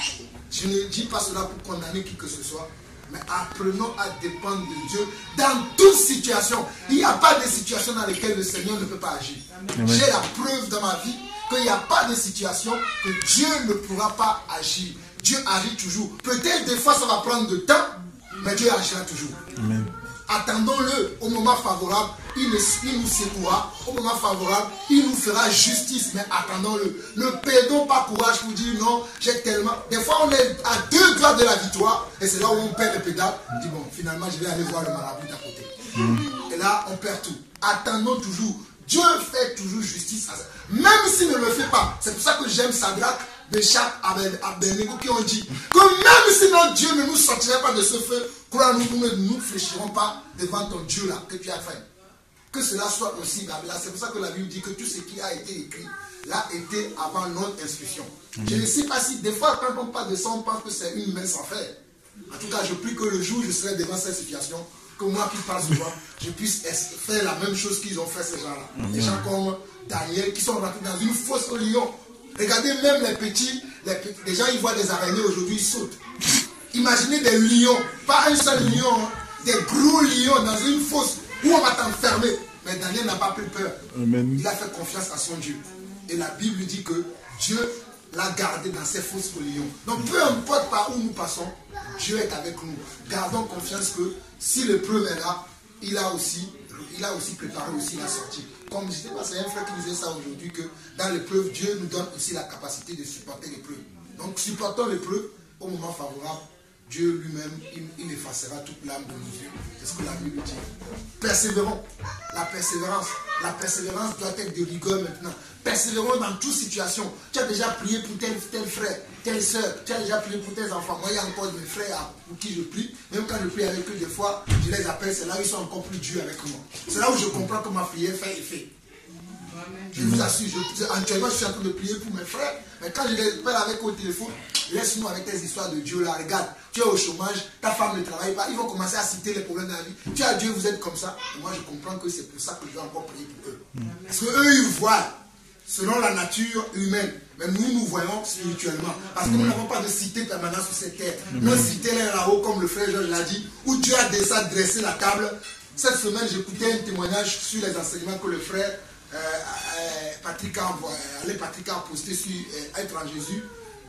Je ne dis pas cela pour condamner qui que ce soit, mais apprenons à dépendre de Dieu dans toute situation. Il n'y a pas de situation dans laquelle le Seigneur ne peut pas agir. J'ai la preuve dans ma vie qu'il n'y a pas de situation que Dieu ne pourra pas agir. Dieu agit toujours. Peut-être des fois ça va prendre du temps, mais Dieu agira toujours. Amen. Attendons-le au moment favorable, il nous secourra. Au moment favorable, il nous fera justice, mais attendons-le. Ne perdons pas courage pour dire non, j'ai tellement. Des fois, on est à 2 doigts de la victoire, et c'est là où on perd les pédales. On dit bon, finalement, je vais aller voir le marabout d'à côté. Et là, on perd tout. Attendons toujours. Dieu fait toujours justice à ça. Même s'il ne le fait pas. C'est pour ça que j'aime Sadrach, Meshach, Abednego qui ont dit que même si notre Dieu ne nous sortirait pas de ce feu, crois-nous, nous ne nous fléchirons pas devant ton Dieu là que tu as fait. Que cela soit aussi là. C'est pour ça que la Bible dit que tout ce qui a été écrit l'a été avant notre instruction. Je ne sais pas si des fois quand on parle de ça, on pense que c'est une main sans faire. En tout cas, je prie que le jour où je serai devant cette situation, que moi qui parle souvent, je puisse faire la même chose qu'ils ont fait ces gens-là. Des gens comme Daniel qui sont rentrés dans une fosse au lion. Regardez même les petits, les gens ils voient des araignées aujourd'hui, ils sautent. Imaginez des lions, pas un seul lion, hein, des gros lions dans une fosse où on va t'enfermer. Mais Daniel n'a pas pris peur. Amen. Il a fait confiance à son Dieu. Et la Bible dit que Dieu l'a gardé dans ses fosses aux lions. Donc peu importe par où nous passons, Dieu est avec nous. Gardons confiance que si l'épreuve est là, il a aussi préparé aussi la sortie. Comme je ne sais pas, c'est un frère qui disait ça aujourd'hui, que dans l'épreuve, Dieu nous donne aussi la capacité de supporter l'épreuve. Donc supportons l'épreuve au moment favorable. Dieu lui-même, il effacera toute l'âme de nos yeux. C'est ce que la Bible dit. Persévérons. La persévérance doit être de rigueur maintenant. Persévérons dans toute situation. Tu as déjà prié pour tel frère, telle soeur. Tu as déjà prié pour tes enfants. Moi, il y a encore des frères pour qui je prie. Même quand je prie avec eux, des fois, je les appelle. C'est là où ils sont encore plus durs avec moi. C'est là où je comprends que ma prière fait effet. Je vous assure, actuellement je suis en train de prier pour mes frères, mais quand je les appelle avec eux au téléphone, laisse-nous avec tes histoires de Dieu là, regarde, tu es au chômage, ta femme ne travaille pas, ils vont commencer à citer les problèmes de la vie. Tu as Dieu, vous êtes comme ça. Et moi je comprends que c'est pour ça que je dois encore prier pour eux. Parce qu'eux ils voient selon la nature humaine, mais nous voyons spirituellement. Parce que nous n'avons pas de cité permanente sur cette terre. Notre cité est là-haut, comme le frère Georges l'a dit, où Dieu a déjà dressé la table. Cette semaine, j'écoutais un témoignage sur les enseignements que le frère Patrick a posté sur Être en Jésus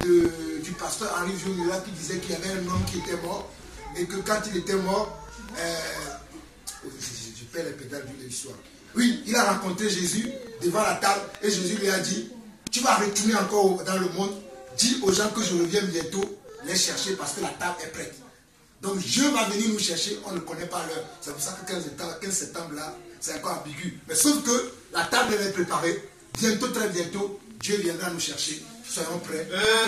du pasteur Henri Journera qui disait qu'il y avait un homme qui était mort et que quand il était mort, je perds les pédales de l'histoire. Oui, il a rencontré Jésus devant la table et Jésus lui a dit, tu vas retourner encore dans le monde, dis aux gens que je reviens bientôt les chercher parce que la table est prête. Donc Dieu va venir nous chercher, on ne connaît pas l'heure. C'est pour ça que 15 septembre là, c'est encore ambigu. Mais sauf que la table est préparée. Bientôt, très bientôt, Dieu viendra nous chercher. Soyons prêts.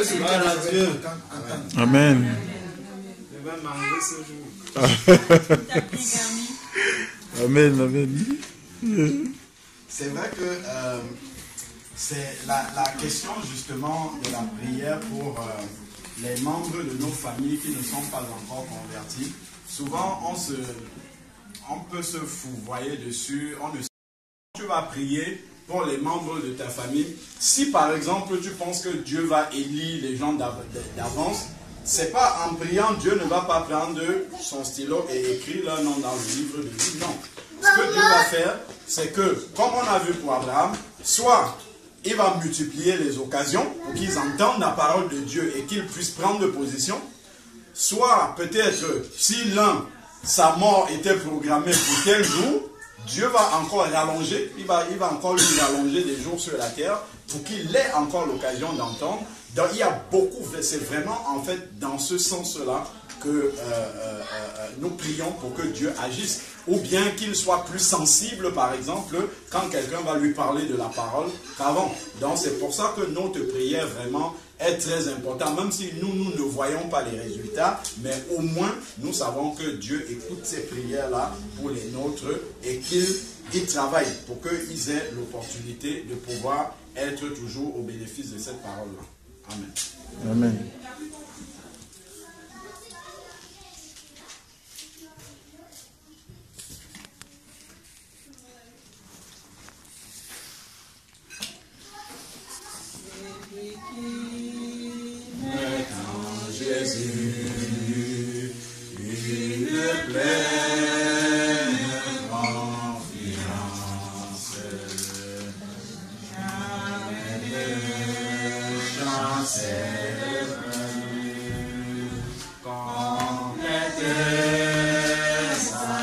Amen. Je vais manger ce jour. Amen, amen. C'est vrai que C'est la question justement de la prière pour les membres de nos familles qui ne sont pas encore convertis. Souvent, on peut se fourvoyer dessus. Tu vas prier pour les membres de ta famille. Si par exemple tu penses que Dieu va élire les gens d'avance, c'est pas en priant, Dieu ne va pas prendre son stylo et écrire leur nom dans le livre de vie. Non. Ce que Dieu va faire, c'est que, comme on a vu pour Abraham, soit il va multiplier les occasions pour qu'ils entendent la parole de Dieu et qu'ils puissent prendre position, soit peut-être si l'un, sa mort était programmée pour tel jour, Dieu va encore rallonger, il va encore lui rallonger des jours sur la terre pour qu'il ait encore l'occasion d'entendre. Donc il y a beaucoup, c'est vraiment en fait dans ce sens-là que nous prions pour que Dieu agisse. Ou bien qu'il soit plus sensible, par exemple, quand quelqu'un va lui parler de la parole qu'avant. Donc c'est pour ça que notre prière vraiment est très importante. Même si nous ne voyons pas les résultats, mais au moins nous savons que Dieu écoute ces prières-là pour les nôtres et qu'il travaille pour qu'ils aient l'opportunité de pouvoir être toujours au bénéfice de cette parole-là. Amen. Amen. Jésus, une pleine confiance, jamais de chance complète sa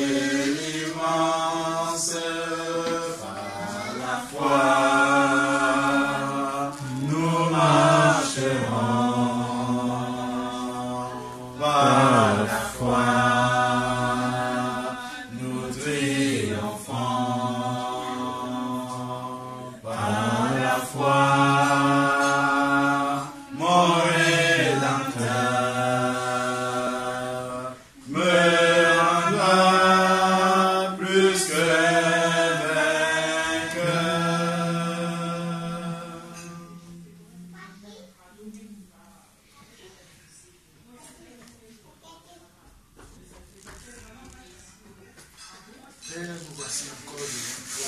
délivrance par la foi, nous marcherons. Par la foi, nous triomphons. Par la foi, mon Rédempteur me rendra plus que vainqueur. Père, nous voici encore devant toi,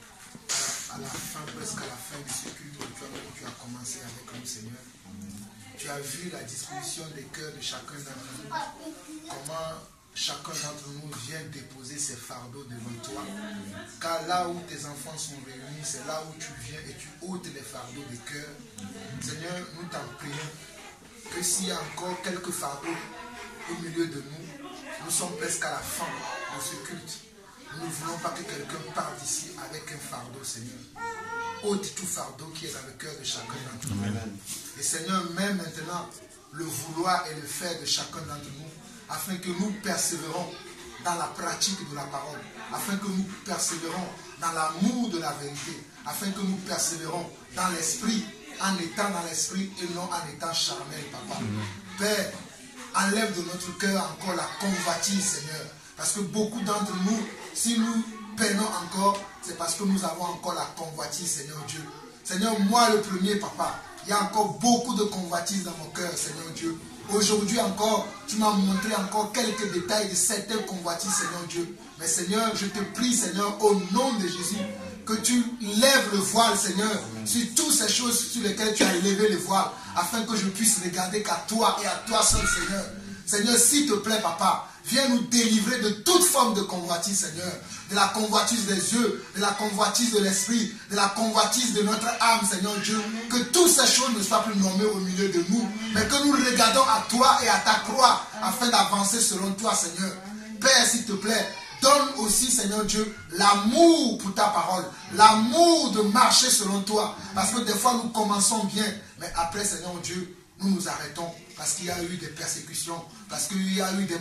à la fin, presque à la fin de ce culte où tu as commencé avec nous, Seigneur. Tu as vu la disposition des cœurs de chacun d'entre nous, comment chacun d'entre nous vient déposer ses fardeaux devant toi. Car là où tes enfants sont réunis, c'est là où tu viens et tu ôtes les fardeaux des cœurs. Seigneur, nous t'en prions que s'il y a encore quelques fardeaux au milieu de nous, nous sommes presque à la fin de ce culte. Nous ne voulons pas que quelqu'un parte d'ici avec un fardeau, Seigneur. Ôte tout fardeau qui est dans le cœur de chacun d'entre nous. Et Seigneur, même maintenant, le vouloir et le faire de chacun d'entre nous, afin que nous persévérons dans la pratique de la parole, afin que nous persévérons dans l'amour de la vérité, afin que nous persévérons dans l'esprit, en étant dans l'esprit et non en étant charnel, Papa. Père, enlève de notre cœur encore la convoitise, Seigneur. Parce que beaucoup d'entre nous, si nous peinons encore, c'est parce que nous avons encore la convoitise, Seigneur Dieu. Seigneur, moi le premier, Papa, il y a encore beaucoup de convoitise dans mon cœur, Seigneur Dieu. Aujourd'hui encore, tu m'as montré encore quelques détails de certaines convoitises, Seigneur Dieu. Mais Seigneur, je te prie, Seigneur, au nom de Jésus, que tu lèves le voile, Seigneur, sur toutes ces choses sur lesquelles tu as levé le voile, afin que je puisse regarder qu'à toi et à toi seul, Seigneur. Seigneur, s'il te plaît, Papa, viens nous délivrer de toute forme de convoitise, Seigneur. De la convoitise des yeux, de la convoitise de l'esprit, de la convoitise de notre âme, Seigneur Dieu. Que toutes ces choses ne soient plus nommées au milieu de nous, mais que nous regardons à toi et à ta croix, afin d'avancer selon toi, Seigneur. Père, s'il te plaît, donne aussi, Seigneur Dieu, l'amour pour ta parole, l'amour de marcher selon toi. Parce que des fois, nous commençons bien, mais après, Seigneur Dieu, nous nous arrêtons parce qu'il y a eu des persécutions, parce qu'il y a eu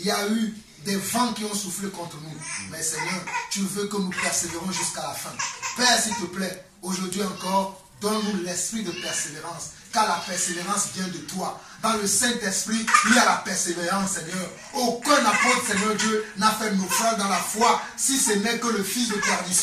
des vents qui ont soufflé contre nous. Mais Seigneur, tu veux que nous persévérons jusqu'à la fin. Père, s'il te plaît, aujourd'hui encore, donne-nous l'esprit de persévérance, car la persévérance vient de toi. Dans le Saint-Esprit, il y a la persévérance, Seigneur. Aucun apôtre, Seigneur Dieu, n'a fait naufrage dans la foi, si ce n'est que le fils de perdition.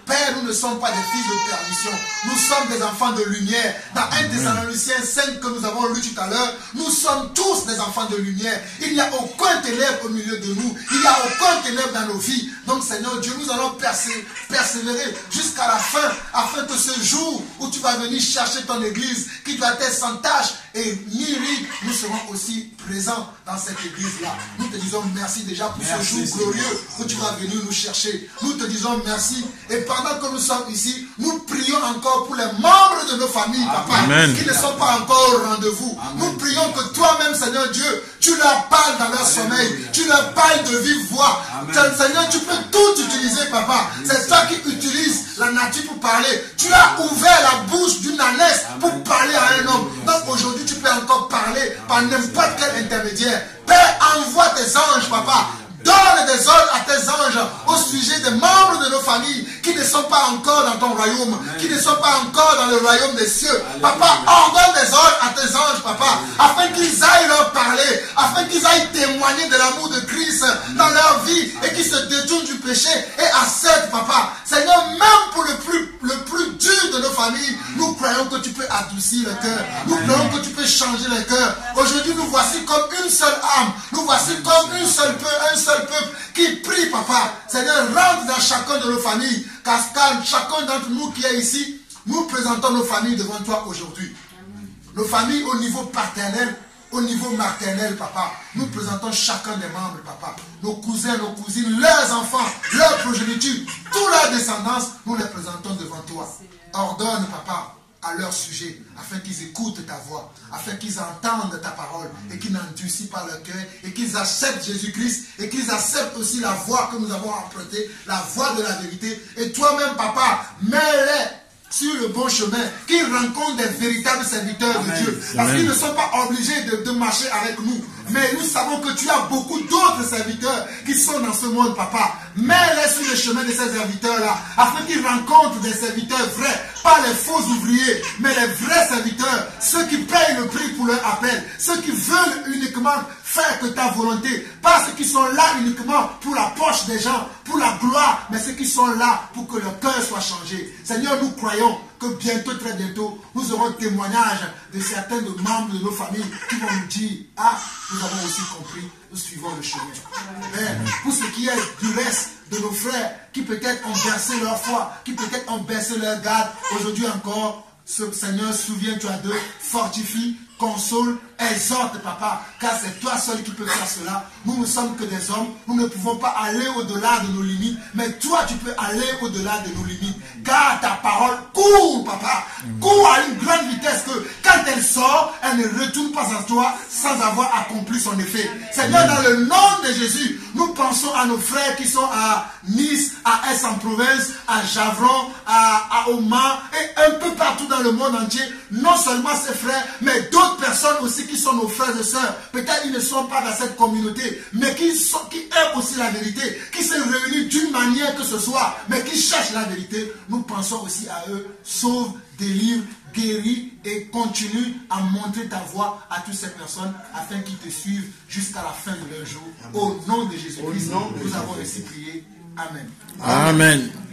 Père, nous ne sommes pas des fils de perdition. Nous sommes des enfants de lumière. Dans 1 Thessaloniciens 5 que nous avons lu tout à l'heure, nous sommes tous des enfants de lumière. Il n'y a aucun ténèbre au milieu de nous. Il n'y a aucun ténèbre dans nos vies. Donc Seigneur Dieu, nous allons persévérer jusqu'à la fin, afin que ce jour où tu vas venir chercher ton église, qui doit être sans tâche et ni ride, nous serons aussi présents dans cette église-là. Nous te disons merci déjà pour ce jour glorieux où tu vas venir nous chercher. Nous te disons merci. Et pendant que nous sommes ici, nous prions encore pour les membres de nos familles, papa, qui ne sont pas encore au rendez-vous. Nous prions que toi-même, Seigneur Dieu, tu leur parles dans leur sommeil. Tu leur parles de vive voix. Seigneur, tu peux tout utiliser, papa. C'est toi qui utilises la nature pour parler. Tu as ouvert la bouche d'une ânesse pour parler à un homme. Donc aujourd'hui, tu peux encore parler par n'importe quel intermédiaire. Père, envoie tes anges, papa. Donne des ordres à tes anges au sujet des membres de nos familles qui ne sont pas encore dans ton royaume, qui ne sont pas encore dans le royaume des cieux. Papa, ordonne des ordres à tes anges, papa, afin qu'ils aillent leur parler, afin qu'ils aillent témoigner de l'amour de Christ dans leur vie et qu'ils se détournent du péché et acceptent, papa. Seigneur, même pour le plus dur de nos familles, nous croyons que tu peux adoucir le cœur. Nous croyons que tu peux changer le cœur. Aujourd'hui, nous voici comme une seule âme. Nous voici comme un seul peuple qui prie, papa. Seigneur, rentre dans chacun de nos familles. Car chacun d'entre nous qui est ici, nous présentons nos familles devant toi aujourd'hui. Nos familles au niveau paternel, au niveau maternel, papa. Nous présentons chacun des membres, papa. Nos cousins, nos cousines, leurs enfants, leurs progéniture, toute leur descendance, nous les présentons devant toi. Ordonne, papa, à leur sujet, afin qu'ils écoutent ta voix, afin qu'ils entendent ta parole, et qu'ils n'endurcissent pas leur cœur, et qu'ils acceptent Jésus-Christ, et qu'ils acceptent aussi la voix que nous avons empruntée, la voix de la vérité. Et toi-même, papa, mets-les sur le bon chemin, qu'ils rencontrent des véritables serviteurs de Dieu. Parce qu'ils ne sont pas obligés de marcher avec nous. Mais nous savons que tu as beaucoup d'autres serviteurs qui sont dans ce monde, papa. Mets-les sur le chemin de ces serviteurs-là, afin qu'ils rencontrent des serviteurs vrais, pas les faux ouvriers, mais les vrais serviteurs, ceux qui payent le prix pour leur appel, ceux qui veulent uniquement faire que ta volonté, pas ceux qui sont là uniquement pour la poche des gens, pour la gloire, mais ceux qui sont là pour que leur cœur soit changé. Seigneur, nous croyons que bientôt, très bientôt, nous aurons témoignage de certains membres de nos familles qui vont nous dire, ah, nous avons aussi compris, nous suivons le chemin. Mais pour ce qui est du reste de nos frères qui peut-être ont versé leur foi, qui peut-être ont baissé leur garde, aujourd'hui encore, Seigneur, souviens-toi d'eux, fortifie, console, exhorte, papa, car c'est toi seul qui peux faire cela. Nous ne sommes que des hommes, nous ne pouvons pas aller au-delà de nos limites, mais toi tu peux aller au-delà de nos limites, car ta parole court, papa, court à une grande vitesse que quand elle sort, elle ne retourne pas à toi sans avoir accompli son effet. Seigneur, dans le nom de Jésus, nous pensons à nos frères qui sont à Nice, à Aix-en-Provence, à Javron, à Oman et un peu partout dans le monde entier. Non seulement ces frères, mais d'autres personnes aussi qui sont nos frères et sœurs. Peut-être ils ne sont pas dans cette communauté, mais qui aiment aussi la vérité, qui se réunissent d'une manière que ce soit, mais qui cherchent la vérité. Nous pensons aussi à eux. Sauve, délivre, guéris et continue à montrer ta voix à toutes ces personnes afin qu'ils te suivent jusqu'à la fin de leur jour. Au nom de Jésus-Christ, nous avons ainsi prié. Amen. Amen.